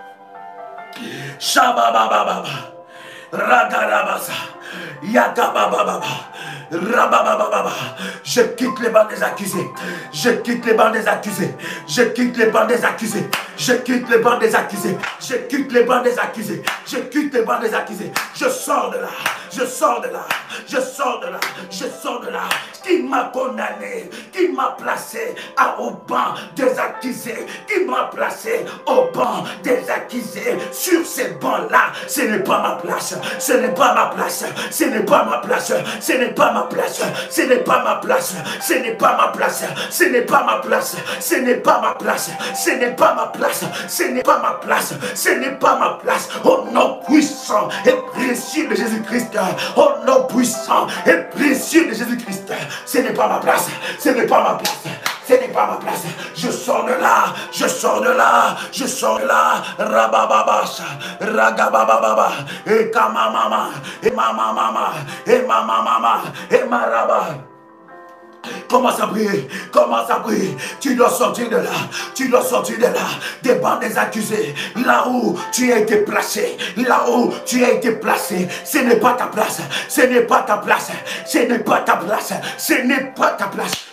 Shabababa. Ragarabasa. Yakabababa. Rabababa. Je quitte les bancs des accusés. Je quitte les bancs des accusés. Je quitte les bancs des accusés. Je quitte les bancs des accusés. Je quitte les bancs des accusés. Je quitte les bancs des accusés. Je sors de là. Je sors de là. Je sors de là. Je sors de là. Qui m'a condamné, qui m'a placé à, au banc des accusés, qui m'a placé au banc des accusés. Sur ces bancs-là, ce n'est pas ma place. Ce n'est pas ma place. Ce n'est pas ma place. Ce n'est pas ma place. Ce n'est pas ma place. Ce n'est pas ma place. Ce n'est pas ma place. Ce n'est pas ma place. Ce n'est pas ma place. Ce n'est pas ma place. Ce n'est pas ma place. Au nom puissant et précieux de Jésus-Christ. Au nom puissant et précieux de Jésus-Christ. Ce n'est pas ma place. Ce n'est pas ma place. Ce n'est pas ma place. Je sors de là. Je sors de là. Je sors de là. Rabababasha. Ragabababa. Et kamamama. Et mamamama. Et mamamama. Et maraba. Commence à prier, commence à prier. Tu dois sortir de là, tu dois sortir de là, des bancs des accusés, là où tu as été placé, là où tu as été placé. Ce n'est pas ta place, ce n'est pas ta place, ce n'est pas ta place, ce n'est pas ta place.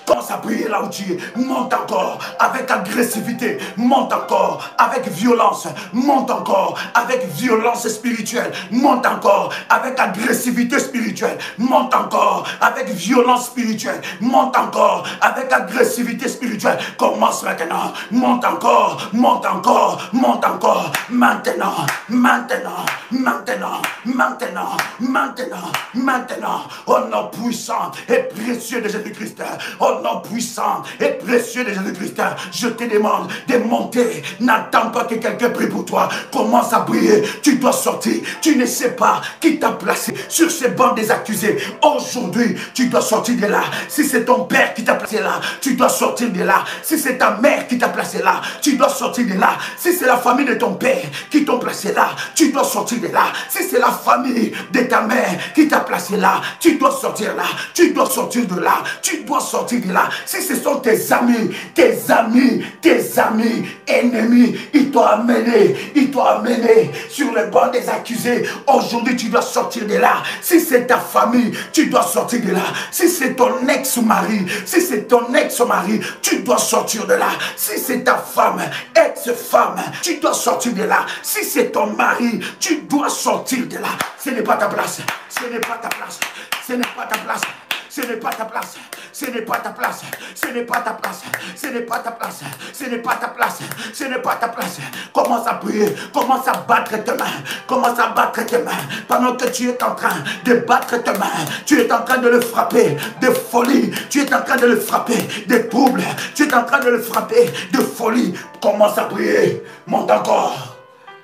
Commence à prier là où tu es. Monte encore avec agressivité. Monte encore avec violence. Monte encore avec violence spirituelle. Monte encore avec agressivité spirituelle. Monte encore avec violence spirituelle. Monte encore avec agressivité spirituelle. Commence maintenant. Monte encore. Monte encore. Monte encore. Maintenant. Maintenant. Maintenant. Maintenant. Maintenant. Maintenant. Au nom puissant et précieux de Jésus-Christ. Au nom puissant et précieux de Jésus-Christ. Je te demande de monter. N'attends pas que quelqu'un prie pour toi. Commence à prier. Tu dois sortir. Tu ne sais pas qui t'a placé sur ces bancs des accusés. Aujourd'hui, tu dois sortir de là. Si c'est ton père qui t'a placé là, tu dois sortir de là. Si c'est ta mère qui t'a placé là, tu dois sortir de là. Si c'est la famille de ton père qui t'a placé là, tu dois sortir de là. Si c'est la famille de ta mère qui t'a placé là, tu dois sortir là. Tu dois sortir de là. Tu dois sortir de là. Si ce sont tes amis, tes amis, tes amis, ennemis, ils t'ont amené, ils t'ont amené sur le banc des accusés. Aujourd'hui, tu dois sortir de là. Si c'est ta famille, tu dois sortir de là. Si c'est ton ex-mari, si c'est ton ex-mari, tu dois sortir de là. Si c'est ta femme, ex-femme, tu dois sortir de là. Si c'est ton mari, tu dois sortir de là. Ce n'est pas ta place. Ce n'est pas ta place. Ce n'est pas ta place. Ce n'est pas ta place. Ce n'est pas ta place. Ce n'est pas ta place. Ce n'est pas ta place. Ce n'est pas ta place. Ce n'est pas ta place. Commence à prier. Commence à battre tes mains. Commence à battre tes mains. Pendant que tu es en train de battre tes mains, tu es en train de le frapper de folie. Tu es en train de le frapper de troubles. Tu es en train de le frapper de folie. Commence à prier. Monte encore.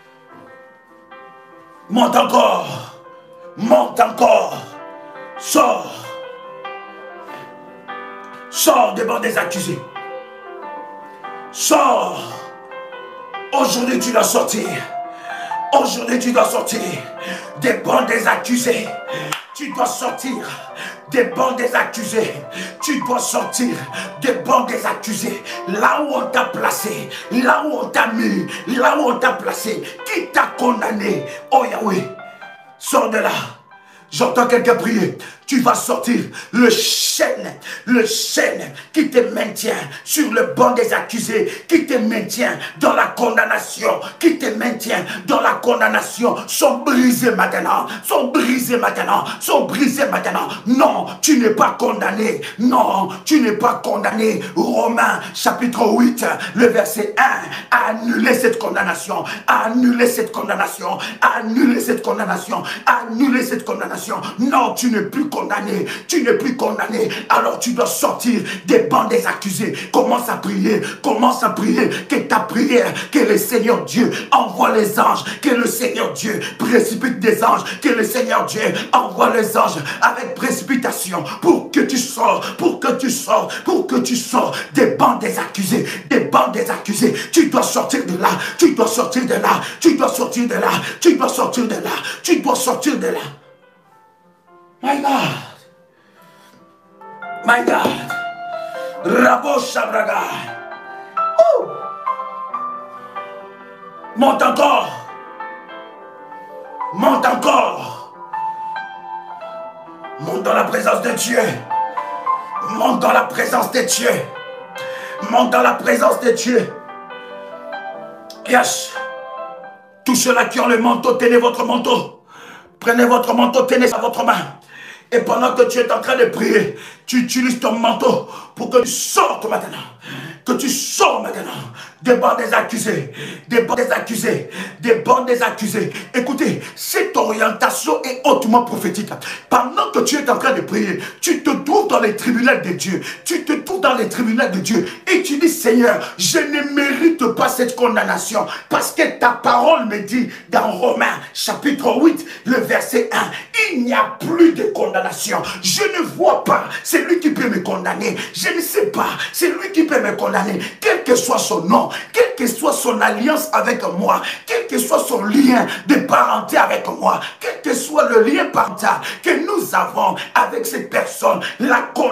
Monte encore. Monte encore. Sors. Sors des bancs des accusés. Sors. Aujourd'hui, tu dois sortir. Aujourd'hui, tu dois sortir des bancs des accusés. Tu dois sortir des bancs des accusés. Tu dois sortir des bancs des accusés. Là où on t'a placé, là où on t'a mis, là où on t'a placé. Qui t'a condamné? Oh Yahweh, sors de là. J'entends quelqu'un prier. Tu vas sortir le chêne, le chêne qui te maintient sur le banc des accusés, qui te maintient dans la condamnation, qui te maintient dans la condamnation, sont brisés maintenant, sont brisés maintenant, sont brisés maintenant. Non, tu n'es pas condamné. Non, tu n'es pas condamné. Romains chapitre huit, le verset un, a annulé cette condamnation, a annulé cette condamnation, a annulé cette condamnation, a annulé cette condamnation. Non, tu n'es plus condamné. Condamné, tu n'es plus condamné, alors tu dois sortir des bancs des accusés. Commence à prier, commence à prier, que ta prière, que le Seigneur Dieu envoie les anges, que le Seigneur Dieu précipite des anges, que le Seigneur Dieu envoie les anges avec précipitation pour que tu sors, pour que tu sors, pour que tu sors des bancs des accusés, des bancs des accusés. Tu dois sortir de là, tu dois sortir de là, tu dois sortir de là, tu dois sortir de là, tu dois sortir de là. My God. My God. Rabo Shabraga. Oh. Monte encore. Monte encore. Monte dans la présence de Dieu. Monte dans la présence de Dieu. Monte dans la présence de Dieu. Yes. Tous ceux-là qui ont le manteau, tenez votre manteau. Prenez votre manteau, tenez ça à votre main. Et pendant que tu es en train de prier, tu utilises ton manteau pour que tu sortes maintenant. Que tu sors maintenant des bancs des accusés, des bancs des accusés, des bancs des accusés. Écoutez, cette orientation est hautement prophétique. Pendant que tu es en train de prier, tu te trouves dans les tribunaux de Dieu. Tu te trouves dans les tribunaux de Dieu. Et tu dis, Seigneur, je ne mérite pas cette condamnation. Parce que ta parole me dit dans Romains chapitre huit, le verset un, il n'y a plus de condamnation. Je ne vois pas celui qui peut me condamner. Je ne sais pas celui qui peut me condamner. Quel que soit son nom, quelle que soit son alliance avec moi, quel que soit son lien de parenté avec moi, quel que soit le lien parental que nous avons avec cette personne, la condamnation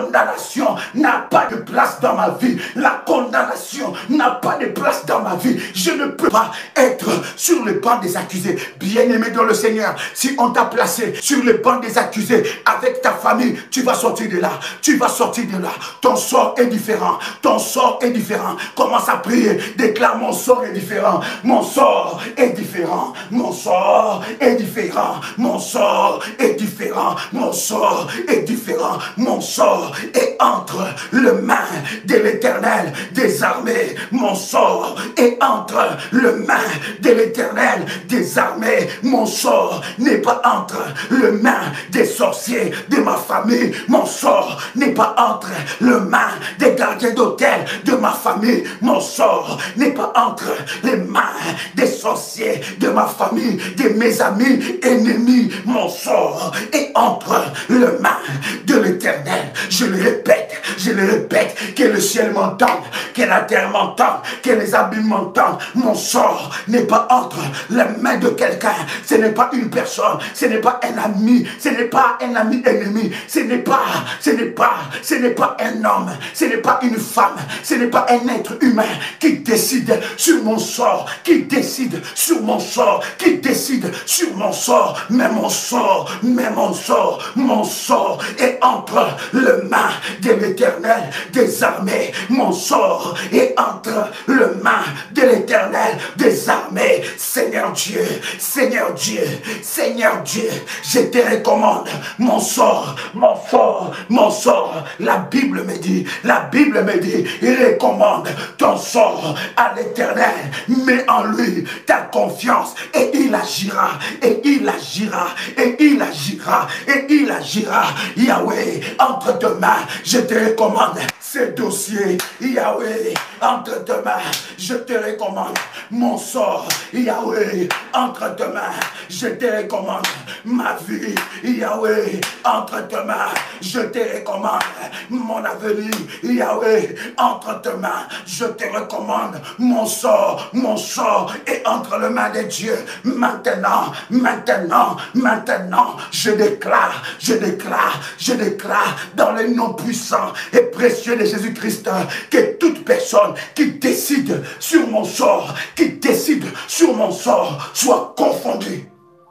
condamnation n'a pas de place dans ma vie. La condamnation n'a pas de place dans ma vie. Je ne peux pas être sur le banc des accusés. Bien-aimé dans le Seigneur, si on t'a placé sur le banc des accusés avec ta famille, tu vas sortir de là. Tu vas sortir de là. Ton sort est différent. Ton sort est différent. Commence à prier. Déclare: mon sort est différent. Mon sort est différent. Mon sort est différent. Mon sort est différent. Mon sort est différent. Mon sort est entre les mains de l'Éternel des armées. Mon sort est entre les mains de l'Éternel des armées. Mon sort n'est pas entre les mains des sorciers de ma famille. Mon sort n'est pas entre les mains des gardiens d'hôtel de ma famille. Mon sort n'est pas entre les mains des sorciers de ma famille, de mes amis ennemis. Mon sort est entre les mains de l'Éternel. Je le répète, je le répète, que le ciel m'entende, que la terre m'entende, que les abîmes m'entendent. Mon sort n'est pas entre les mains de quelqu'un. Ce n'est pas une personne, ce n'est pas un ami, ce n'est pas un ami ennemi, ce n'est pas, ce n'est pas, ce n'est pas un homme, ce n'est pas une femme, ce n'est pas un être humain qui décide sur mon sort, qui décide sur mon sort, qui décide sur mon sort, mais mon sort, mais mon sort, mon sort est entre les mains de l'Éternel des armées. Mon sort est entre les mains de l'Éternel des armées. Seigneur Dieu, Seigneur Dieu, Seigneur Dieu, je te recommande mon sort, mon sort, mon sort. La Bible me dit, la Bible me dit, il recommande ton sort à l'Éternel. Mets en lui ta confiance et il agira, et il agira, et il agira, et il agira. Yahweh, entre tes mains, je te recommande ce dossier. Yahweh, entre tes mains, je te recommande mon sort. Yahweh, entre tes mains, je te recommande ma vie. Yahweh, entre tes mains, je te recommande mon avenir. Yahweh, entre tes mains, je te recommande mon sort. Mon sort est entre les mains de Dieu. Maintenant, maintenant, maintenant, je déclare, je déclare, je déclare dans le nom puissant et précieux de Jésus-Christ que toute personne qui décide sur mon sort, qui décide sur mon sort, soit confondue.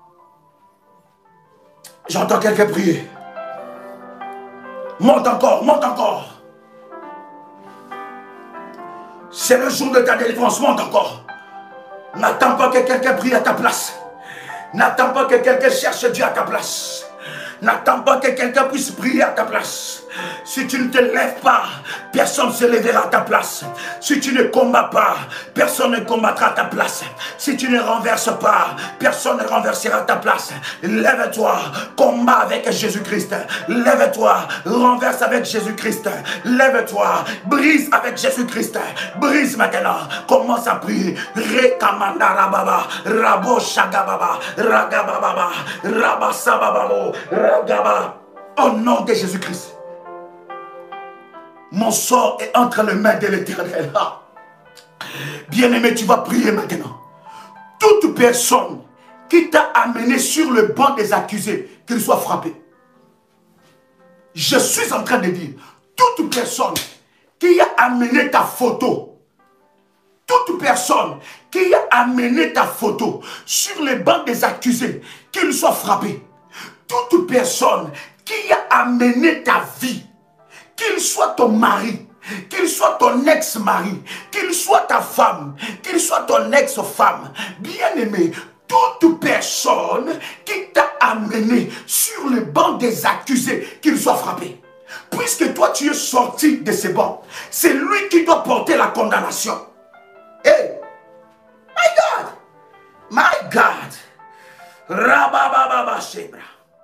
J'entends quelqu'un prier. Monte encore, monte encore. C'est le jour de ta délivrance, monte encore. N'attends pas que quelqu'un prie à ta place. N'attends pas que quelqu'un cherche Dieu à ta place. N'attends pas que quelqu'un puisse prier à ta place. Si tu ne te lèves pas, personne ne se lèvera à ta place. Si tu ne combats pas, personne ne combattra à ta place. Si tu ne renverses pas, personne ne renversera à ta place. Lève-toi, combat avec Jésus-Christ. Lève-toi, renverse avec Jésus-Christ. Lève-toi, brise avec Jésus-Christ. Brise maintenant. Commence à prier. Rekamanda rababa, rabo shagababa, ragababa, rabasabababo, ragaba. Au nom de Jésus-Christ. Mon sort est entre les mains de l'Éternel. Bien-aimé, tu vas prier maintenant. Toute personne qui t'a amené sur le banc des accusés, qu'il soit frappé. Je suis en train de dire, toute personne qui a amené ta photo, toute personne qui a amené ta photo sur le banc des accusés, qu'il soit frappé. Toute personne qui a amené ta vie, qu'il soit ton mari, qu'il soit ton ex-mari, qu'il soit ta femme, qu'il soit ton ex-femme, bien-aimé, toute personne qui t'a amené sur le banc des accusés, qu'il soit frappé. Puisque toi tu es sorti de ces bancs, c'est lui qui doit porter la condamnation. Hey, my God, my God, Rabababa Shebra,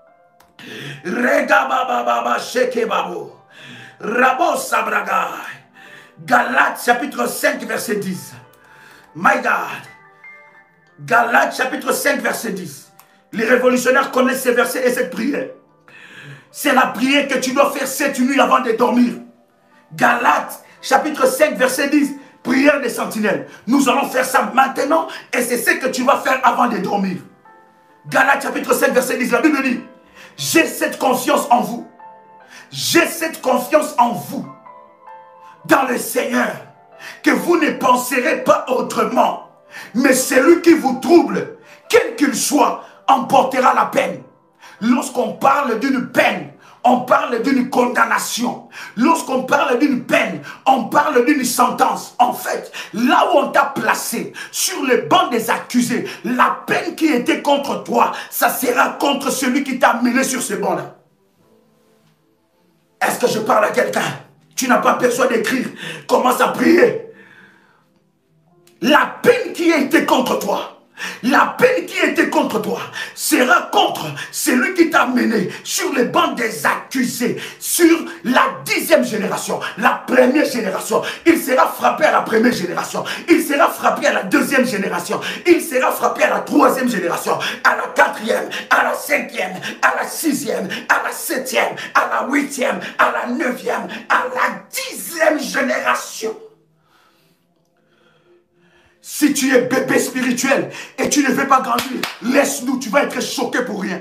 Regabababa Shekebabo. Rabo Sabraga. Galates chapitre cinq verset dix. My God. Galates chapitre cinq verset dix. Les révolutionnaires connaissent ces versets et cette prière. C'est la prière que tu dois faire cette nuit avant de dormir. Galates chapitre cinq verset dix. Prière des sentinelles. Nous allons faire ça maintenant et c'est ce que tu vas faire avant de dormir. Galates chapitre cinq verset dix. La Bible dit: j'ai cette confiance en vous. J'ai cette confiance en vous, dans le Seigneur, que vous ne penserez pas autrement. Mais celui qui vous trouble, quel qu'il soit, emportera la peine. Lorsqu'on parle d'une peine, on parle d'une condamnation. Lorsqu'on parle d'une peine, on parle d'une sentence. En fait, là où on t'a placé, sur le banc des accusés, la peine qui était contre toi, ça sera contre celui qui t'a amené sur ce banc-là. Est-ce que je parle à quelqu'un? Tu n'as pas besoin d'écrire. Commence à prier. La peine qui a été contre toi, la peine qui était contre toi sera contre celui qui t'a mené sur les bancs des accusés, sur la dixième génération, la première génération. Il sera frappé à la première génération, il sera frappé à la deuxième génération, il sera frappé à la troisième génération, à la quatrième, à la cinquième, à la sixième, à la septième, à la huitième, à la neuvième, à la dixième génération. Si tu es bébé spirituel et tu ne veux pas grandir, laisse-nous, tu vas être choqué pour rien.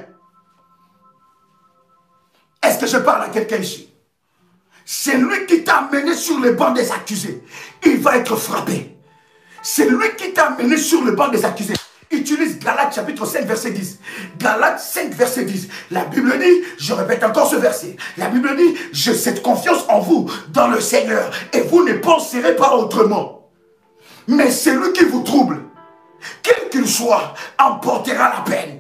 Est-ce que je parle à quelqu'un ici? C'est lui qui t'a amené sur le banc des accusés. Il va être frappé. C'est lui qui t'a amené sur le banc des accusés. Utilise Galates chapitre cinq verset dix. Galates cinq verset dix. La Bible dit, je répète encore ce verset. La Bible dit, j'ai cette confiance en vous, dans le Seigneur, et vous ne penserez pas autrement. Mais celui qui vous trouble, quel qu'il soit, emportera la peine.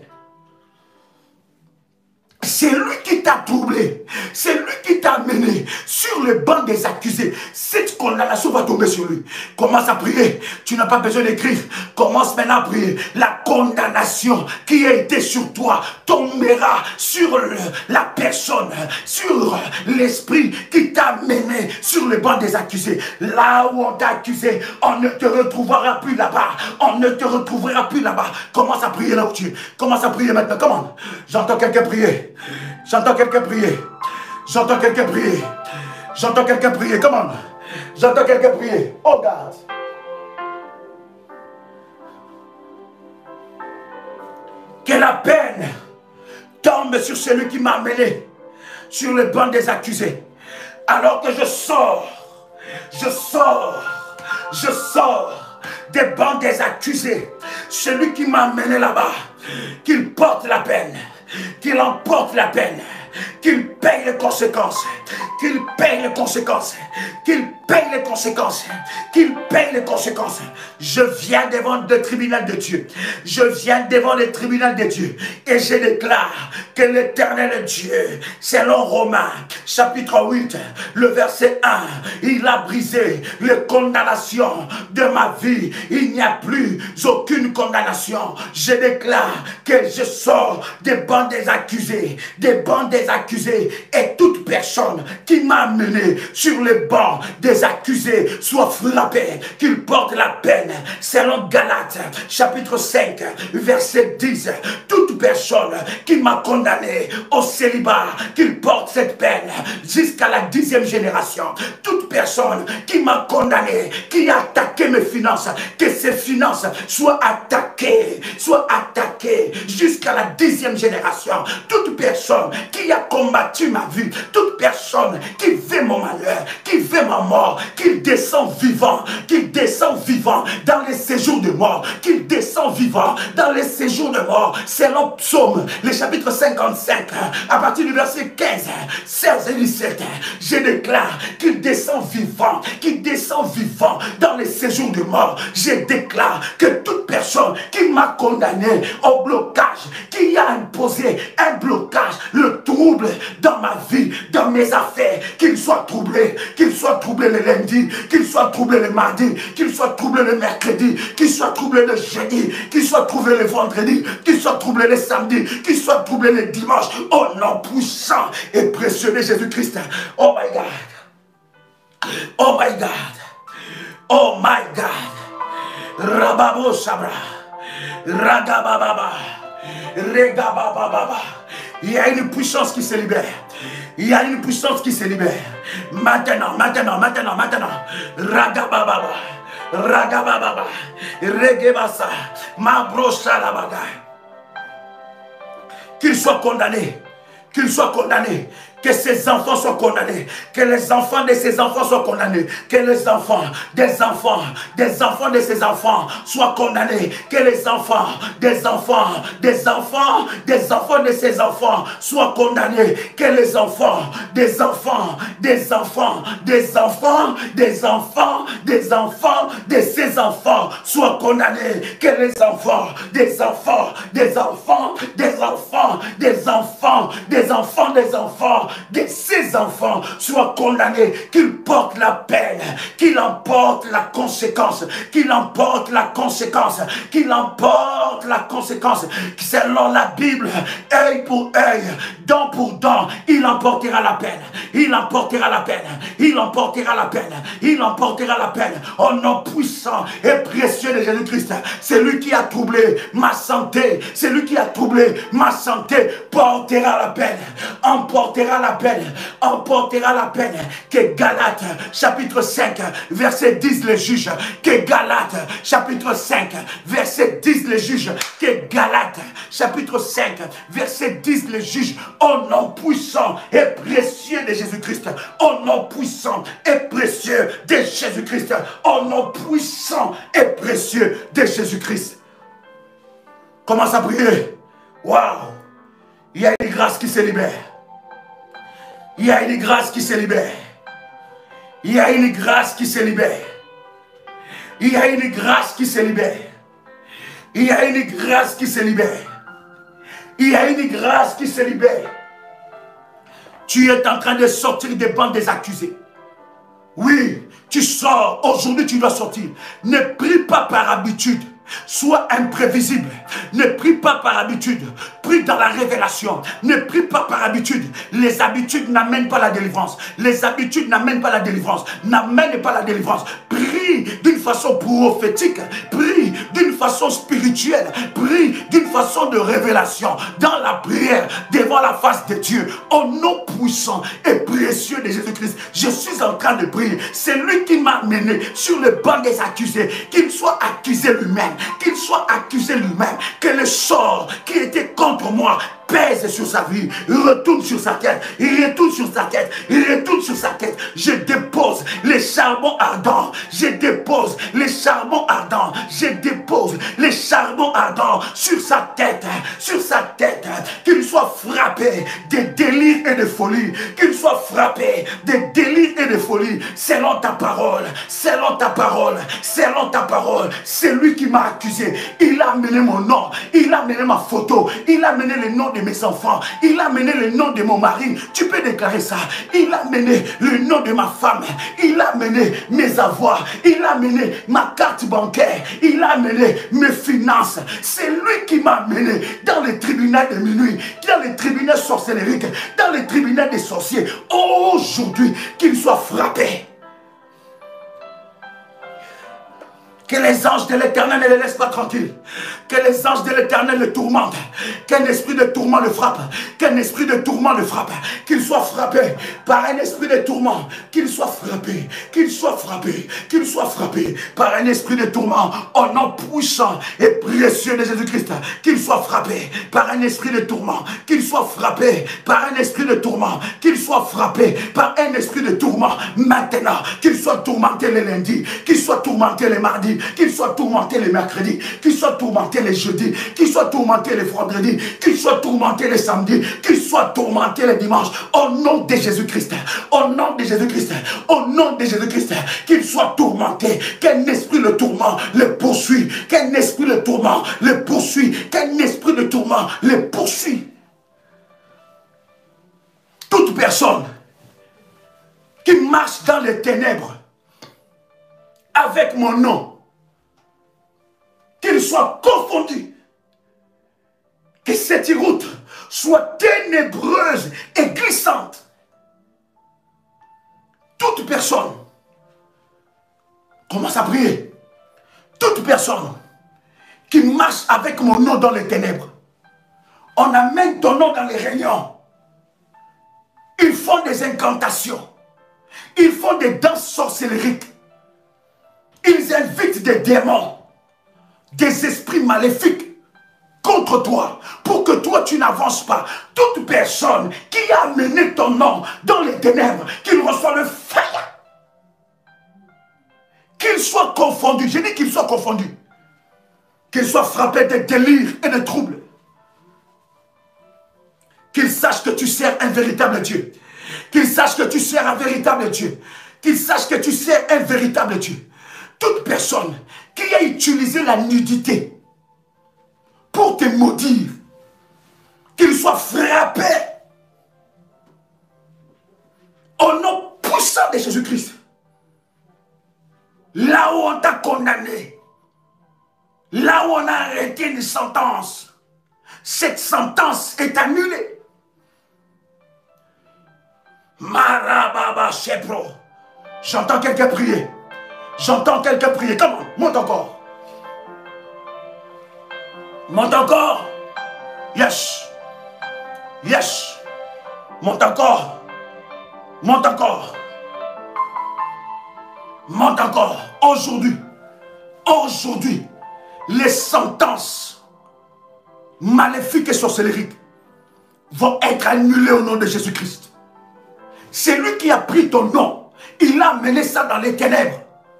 C'est lui qui t'a troublé, c'est lui qui t'a amené sur le banc des accusés. Cette condamnation va tomber sur lui. Commence à prier, tu n'as pas besoin d'écrire. Commence maintenant à prier. La condamnation qui a été sur toi tombera sur le, la personne, sur l'esprit qui t'a amené sur le banc des accusés. Là où on t'a accusé, on ne te retrouvera plus là-bas. On ne te retrouvera plus là-bas. Commence à prier là où tu es. Commence à prier maintenant. Comment? J'entends quelqu'un prier. J'entends quelqu'un prier. J'entends quelqu'un prier. J'entends quelqu'un prier. Comment? J'entends quelqu'un prier. Oh, God. Que la peine tombe sur celui qui m'a amené sur le banc des accusés. Alors que je sors, je sors, je sors des bancs des accusés. Celui qui m'a amené là-bas, qu'il porte la peine. Qu'il emporte la peine, qu'il paye les conséquences, qu'il paye les conséquences, qu'il paye les conséquences, qu'il paye les conséquences. Je viens devant le tribunal de Dieu, je viens devant le tribunal de Dieu et je déclare que l'Éternel Dieu, selon Romains chapitre huit, le verset un, il a brisé les condamnations de ma vie. Il n'y a plus aucune condamnation. Je déclare que je sors des bancs des accusés, des bancs des accusés, et toute personne qui m'a mené sur les bancs des accusés soit frappée, qu'il porte la peine. Selon Galates chapitre cinq verset dix, toute personne qui m'a condamné au célibat, qu'il porte cette peine jusqu'à la dixième génération. Toute personne qui m'a condamné, qui a attaqué mes finances, que ces finances soient attaquées, soient attaquées jusqu'à la dixième génération. Toute personne qui a combattu ma vie, toute personne qui veut mon malheur, qui veut ma mort, qu'il descend vivant, qu'il descend vivant dans les séjours de mort, qu'il descend vivant dans les séjours de mort. Selon Psaume, le chapitre cinquante-cinq, à partir du verset quinze, seize et dix-sept, je déclare qu'il descend vivant, qu'il descend vivant dans les séjours de mort. Je déclare que toute personne qui m'a condamné au blocage, qui a imposé un blocage, le trouble dans ma vie, dans mes affaires, qu'il soit troublé, qu'il soit troublé le lundi, qu'il soit troublé le mardi, qu'il soit troublé le mercredi, qu'il soit troublé le jeudi, qu'il soit troublé le vendredi, qu'il soit troublé le samedi, qu'il soit troublé le dimanche. Au nom puissant et précieux de Jésus-Christ. Oh my God. Oh my God. Oh my God. Rababo Sabra. Ragababa. Regababa. Il y a une puissance qui se libère. Il y a une puissance qui se libère. Maintenant, maintenant, maintenant, maintenant. Ragababa. Ragababa. Regebasa. Mabrosa la bagaille. Qu'il soit condamné. Qu'il soit condamné. que ses enfants soient condamnés, que les enfants de ses enfants soient condamnés, que les enfants des enfants, des enfants de ses enfants soient condamnés, que les enfants des enfants, des enfants, des enfants de ses enfants soient condamnés, que les enfants, des enfants, des enfants, des enfants, des enfants, des enfants de ses enfants soient condamnés, que les enfants, des enfants, des enfants, des enfants, des enfants, des enfants, des enfants, de ses enfants soient condamnés, qu'ils portent la peine, qu'il emporte la conséquence, qu'il emporte la conséquence, qu'il emporte la conséquence, selon la Bible, œil pour œil, dent pour dent, il emportera la peine, il emportera la peine, il emportera la peine, il emportera la peine, au nom puissant et précieux de Jésus-Christ. C'est lui qui a troublé ma santé, c'est lui qui a troublé ma santé, portera la peine, emportera la peine, emportera la peine, que Galates chapitre cinq, verset dix le juge, que Galates chapitre cinq, verset dix le juge, que Galates chapitre cinq, verset dix le juge, au nom puissant et précieux de Jésus-Christ, au nom puissant et précieux de Jésus-Christ, au nom puissant et précieux de Jésus-Christ. Commence à prier. Waouh! Il y a une grâce qui se libère. Il y a une grâce qui se libère. Il y a une grâce qui se libère. Il y a une grâce qui se libère. Il y a une grâce qui se libère. Il y a une grâce qui se libère. Tu es en train de sortir des bancs des accusés. Oui, tu sors. Aujourd'hui, tu dois sortir. Ne prie pas par habitude. Sois imprévisible. Ne prie pas par habitude. Prie dans la révélation. Ne prie pas par habitude. Les habitudes n'amènent pas la délivrance. Les habitudes n'amènent pas la délivrance. N'amènent pas la délivrance. Prie d'une façon prophétique. Prie d'une façon spirituelle. Prie d'une façon de révélation. Dans la prière, devant la face de Dieu. Au nom puissant et précieux de Jésus-Christ. Je suis en train de prier. C'est lui qui m'a mené sur le banc des accusés. Qu'il soit accusé lui-même. Qu'il soit accusé lui-même, que le sort qui était contre moi pèse sur sa vie, il retourne sur sa tête, il retourne sur sa tête, il retourne sur sa tête. Je dépose les charbons ardents, je dépose les charbons ardents, je dépose les charbons ardents sur sa tête, sur sa tête, qu'il soit frappé de délire et de folie, qu'il soit frappé de délire et de folie, selon ta parole, selon ta parole, selon ta parole. C'est lui qui m'a accusé, il a amené mon nom, il a amené ma photo, il a amené le nom de mes enfants, il a mené le nom de mon mari, tu peux déclarer ça, il a mené le nom de ma femme, il a mené mes avoirs, il a mené ma carte bancaire, il a mené mes finances, c'est lui qui m'a mené dans les tribunaux de minuit, dans les tribunaux sorcellériques, dans les tribunaux des sorciers. Aujourd'hui, qu'il soit frappé. Que les anges de l'Éternel ne le laissent pas tranquille. Que les anges de l'Éternel le tourmentent. Qu'un esprit de tourment le frappe. Qu'un esprit de tourment le frappe. Qu'il soit frappé par un esprit de tourment. Qu'il soit frappé. Qu'il soit frappé. Qu'il soit frappé par un esprit de tourment. Au nom puissant et précieux de Jésus-Christ. Qu'il soit frappé par un esprit de tourment. Qu'il soit frappé par un esprit de tourment. Qu'il soit frappé par un esprit de tourment. Maintenant, qu'il soit tourmenté les lundis. Qu'il soit tourmenté les mardis. Qu'il soit tourmenté les mercredis, qu'il soit tourmenté les jeudis, qu'il soit tourmenté les vendredis, qu'il soit tourmenté les samedis, qu'il soit tourmenté les dimanches, au nom de Jésus-Christ, au nom de Jésus-Christ, au nom de Jésus-Christ, qu'il soit tourmenté, qu'un esprit de tourment le poursuit, qu'un esprit de tourment le poursuit, qu'un esprit de tourment le poursuit. Toute personne qui marche dans les ténèbres avec mon nom, qu'il soit confondu, que cette route soit ténébreuse et glissante. Toute personne, commence à prier, toute personne qui marche avec mon nom dans les ténèbres, on amène ton nom dans les réunions, ils font des incantations, ils font des danses sorcellériques, ils invitent des démons, des esprits maléfiques contre toi, pour que toi tu n'avances pas. Toute personne qui a amené ton nom dans les ténèbres, qu'il reçoit le feu. Qu'il soit confondu, j'ai dit qu'il soit confondu. Qu'il soit frappé de délires et de troubles. Qu'il sache que tu sers un véritable Dieu. Qu'il sache que tu sers un véritable Dieu. Qu'il sache que tu sers un véritable Dieu. Toute personne qui a utilisé la nudité pour te maudire, qu'il soit frappé au nom puissant de Jésus-Christ. Là où on t'a condamné, là où on a arrêté une sentence, cette sentence est annulée. Marababa Shepro. J'entends quelqu'un prier. J'entends quelqu'un prier. Comment? Monte encore. Monte encore. Yes. Yes. Monte encore. Monte encore. Monte encore. Aujourd'hui. Aujourd'hui. Les sentences maléfiques et sorcelleriques vont être annulées au nom de Jésus-Christ. C'est lui qui a pris ton nom. Il a amené ça dans les ténèbres.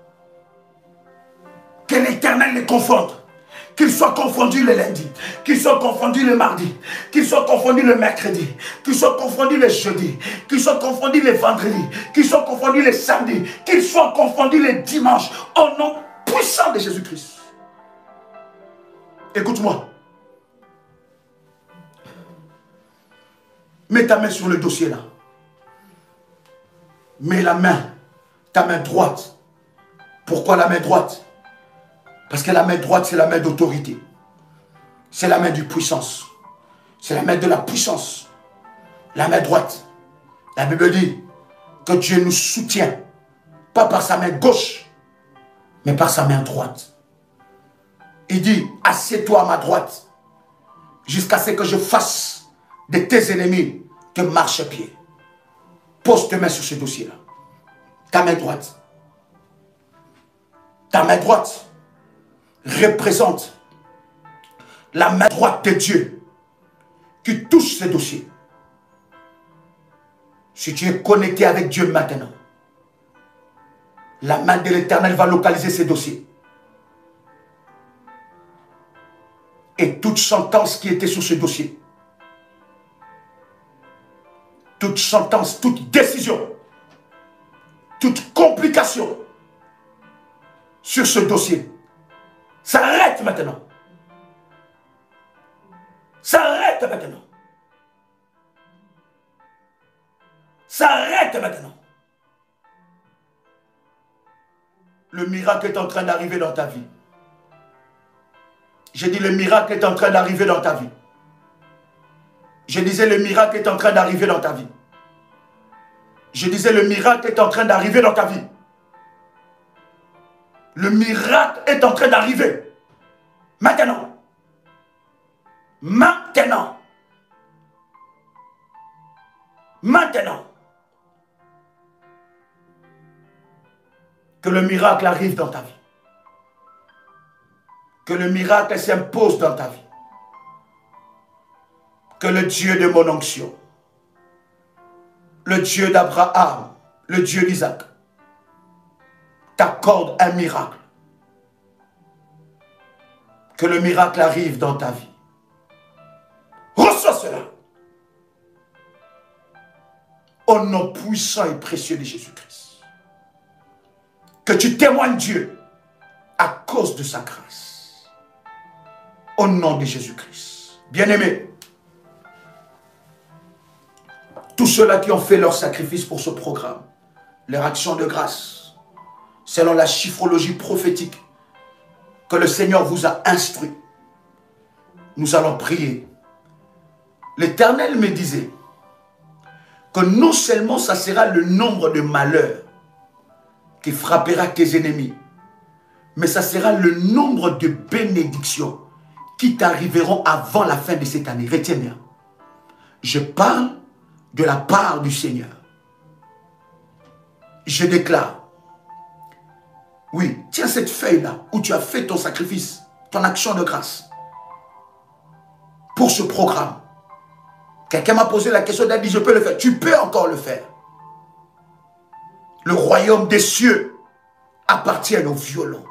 Que l'Éternel les confonde. Qu'il soit confondu le lundi, qu'il soit confondu le mardi, qu'il soit confondu le mercredi, qu'il soit confondu le jeudi, qu'il soit confondu le vendredi, qu'il soit confondu le samedi, qu'il soit confondu le dimanche, au nom puissant de Jésus-Christ. Écoute-moi. Mets ta main sur le dossier là. Mets la main, ta main droite. Pourquoi la main droite? Parce que la main droite, c'est la main d'autorité. C'est la main de puissance. C'est la main de la puissance. La main droite. La Bible dit que Dieu nous soutient. Pas par sa main gauche, mais par sa main droite. Il dit, assieds-toi à ma droite, jusqu'à ce que je fasse de tes ennemis te marche-pied. Pose tes mains sur ce dossier-là. Ta main droite. Ta main droite représente la main droite de Dieu qui touche ce dossier. Si tu es connecté avec Dieu maintenant, la main de l'Éternel va localiser ces dossiers. Et toute sentence qui était sur ce dossier, toute sentence, toute décision, toute complication sur ce dossier, s'arrête maintenant. S'arrête maintenant. S'arrête maintenant. Le miracle est en train d'arriver dans ta vie. J'ai dit le miracle est en train d'arriver dans ta vie. Je disais le miracle est en train d'arriver dans ta vie. Je disais le miracle est en train d'arriver dans ta vie. Le miracle est en train d'arriver. Maintenant. Maintenant. Maintenant. Que le miracle arrive dans ta vie. Que le miracle s'impose dans ta vie. Que le Dieu de mon onction, le Dieu d'Abraham, le Dieu d'Isaac, t'accorde un miracle. Que le miracle arrive dans ta vie. Reçois cela. Au nom puissant et précieux de Jésus-Christ. Que tu témoignes Dieu à cause de sa grâce. Au nom de Jésus-Christ. Bien-aimés, tous ceux-là qui ont fait leur sacrifice pour ce programme, leur action de grâce, selon la chiffrologie prophétique que le Seigneur vous a instruit, nous allons prier. L'Éternel me disait que non seulement ça sera le nombre de malheurs qui frappera tes ennemis, mais ça sera le nombre de bénédictions qui t'arriveront avant la fin de cette année. Retiens bien. Je parle de la part du Seigneur. Je déclare. Oui, tiens cette feuille-là où tu as fait ton sacrifice, ton action de grâce. pour ce programme. Quelqu'un m'a posé la question, il a dit, je peux le faire. Tu peux encore le faire. Le royaume des cieux appartient aux violents.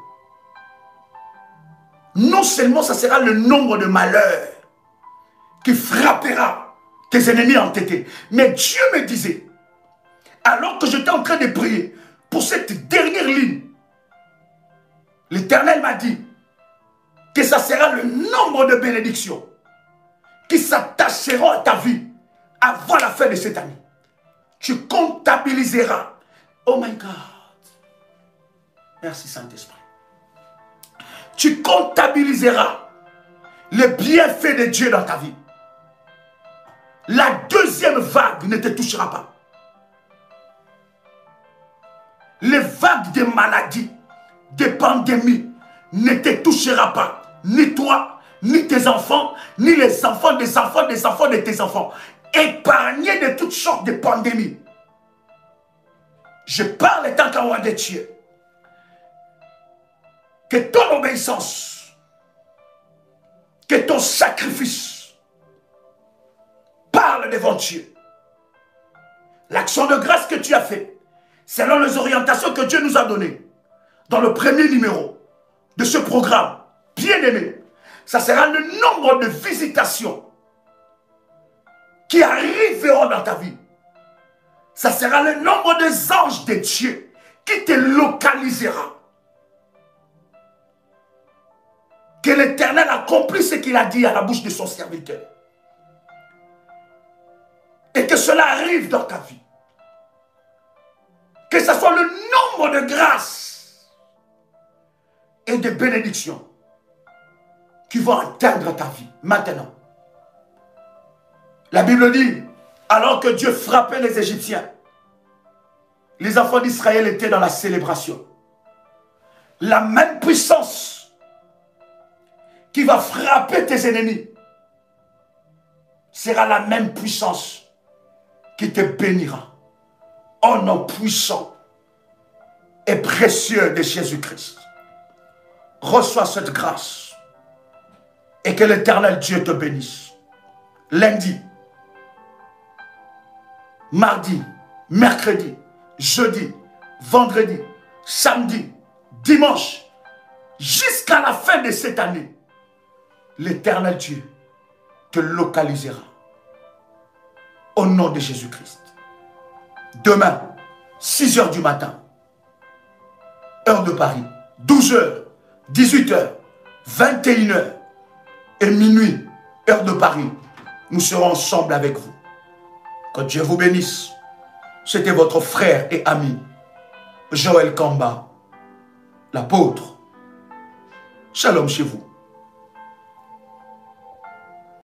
Non seulement ça sera le nombre de malheurs qui frappera tes ennemis entêtés, mais Dieu me disait, alors que j'étais en train de prier pour cette dernière ligne, l'Éternel m'a dit que ça sera le nombre de bénédictions qui s'attacheront à ta vie avant la fin de cette année. Tu comptabiliseras. Oh my God. Merci Saint-Esprit. Tu comptabiliseras les bienfaits de Dieu dans ta vie. La deuxième vague ne te touchera pas. Les vagues de maladies, de pandémies ne te touchera pas. Ni toi, ni tes enfants, ni les enfants des enfants des enfants de tes enfants. Épargnés de toutes sortes de pandémies. Je parle étant qu'un roi de Dieu. Que ton obéissance, que ton sacrifice parle devant Dieu. L'action de grâce que tu as fait, selon les orientations que Dieu nous a données, dans le premier numéro de ce programme, bien aimé, ça sera le nombre de visitations qui arriveront dans ta vie. Ça sera le nombre des anges de Dieu qui te localisera. Que l'Éternel accomplisse ce qu'il a dit à la bouche de son serviteur. Et que cela arrive dans ta vie. Que ce soit le nombre de grâces et de bénédictions qui vont atteindre ta vie maintenant. La Bible dit, alors que Dieu frappait les Égyptiens, les enfants d'Israël étaient dans la célébration. La même puissance qui va frapper tes ennemis sera la même puissance qui te bénira. Au nom puissant et précieux de Jésus-Christ. Reçois cette grâce et que l'Éternel Dieu te bénisse. Lundi, mardi, mercredi, jeudi, vendredi, samedi, dimanche, jusqu'à la fin de cette année, l'Éternel Dieu te localisera. Au nom de Jésus-Christ. Demain, six heures du matin, heure de Paris, douze heures, dix-huit heures, vingt et une heures et minuit, heure de Paris, nous serons ensemble avec vous. Que Dieu vous bénisse. C'était votre frère et ami, Joël Kamba, l'apôtre. Shalom chez vous.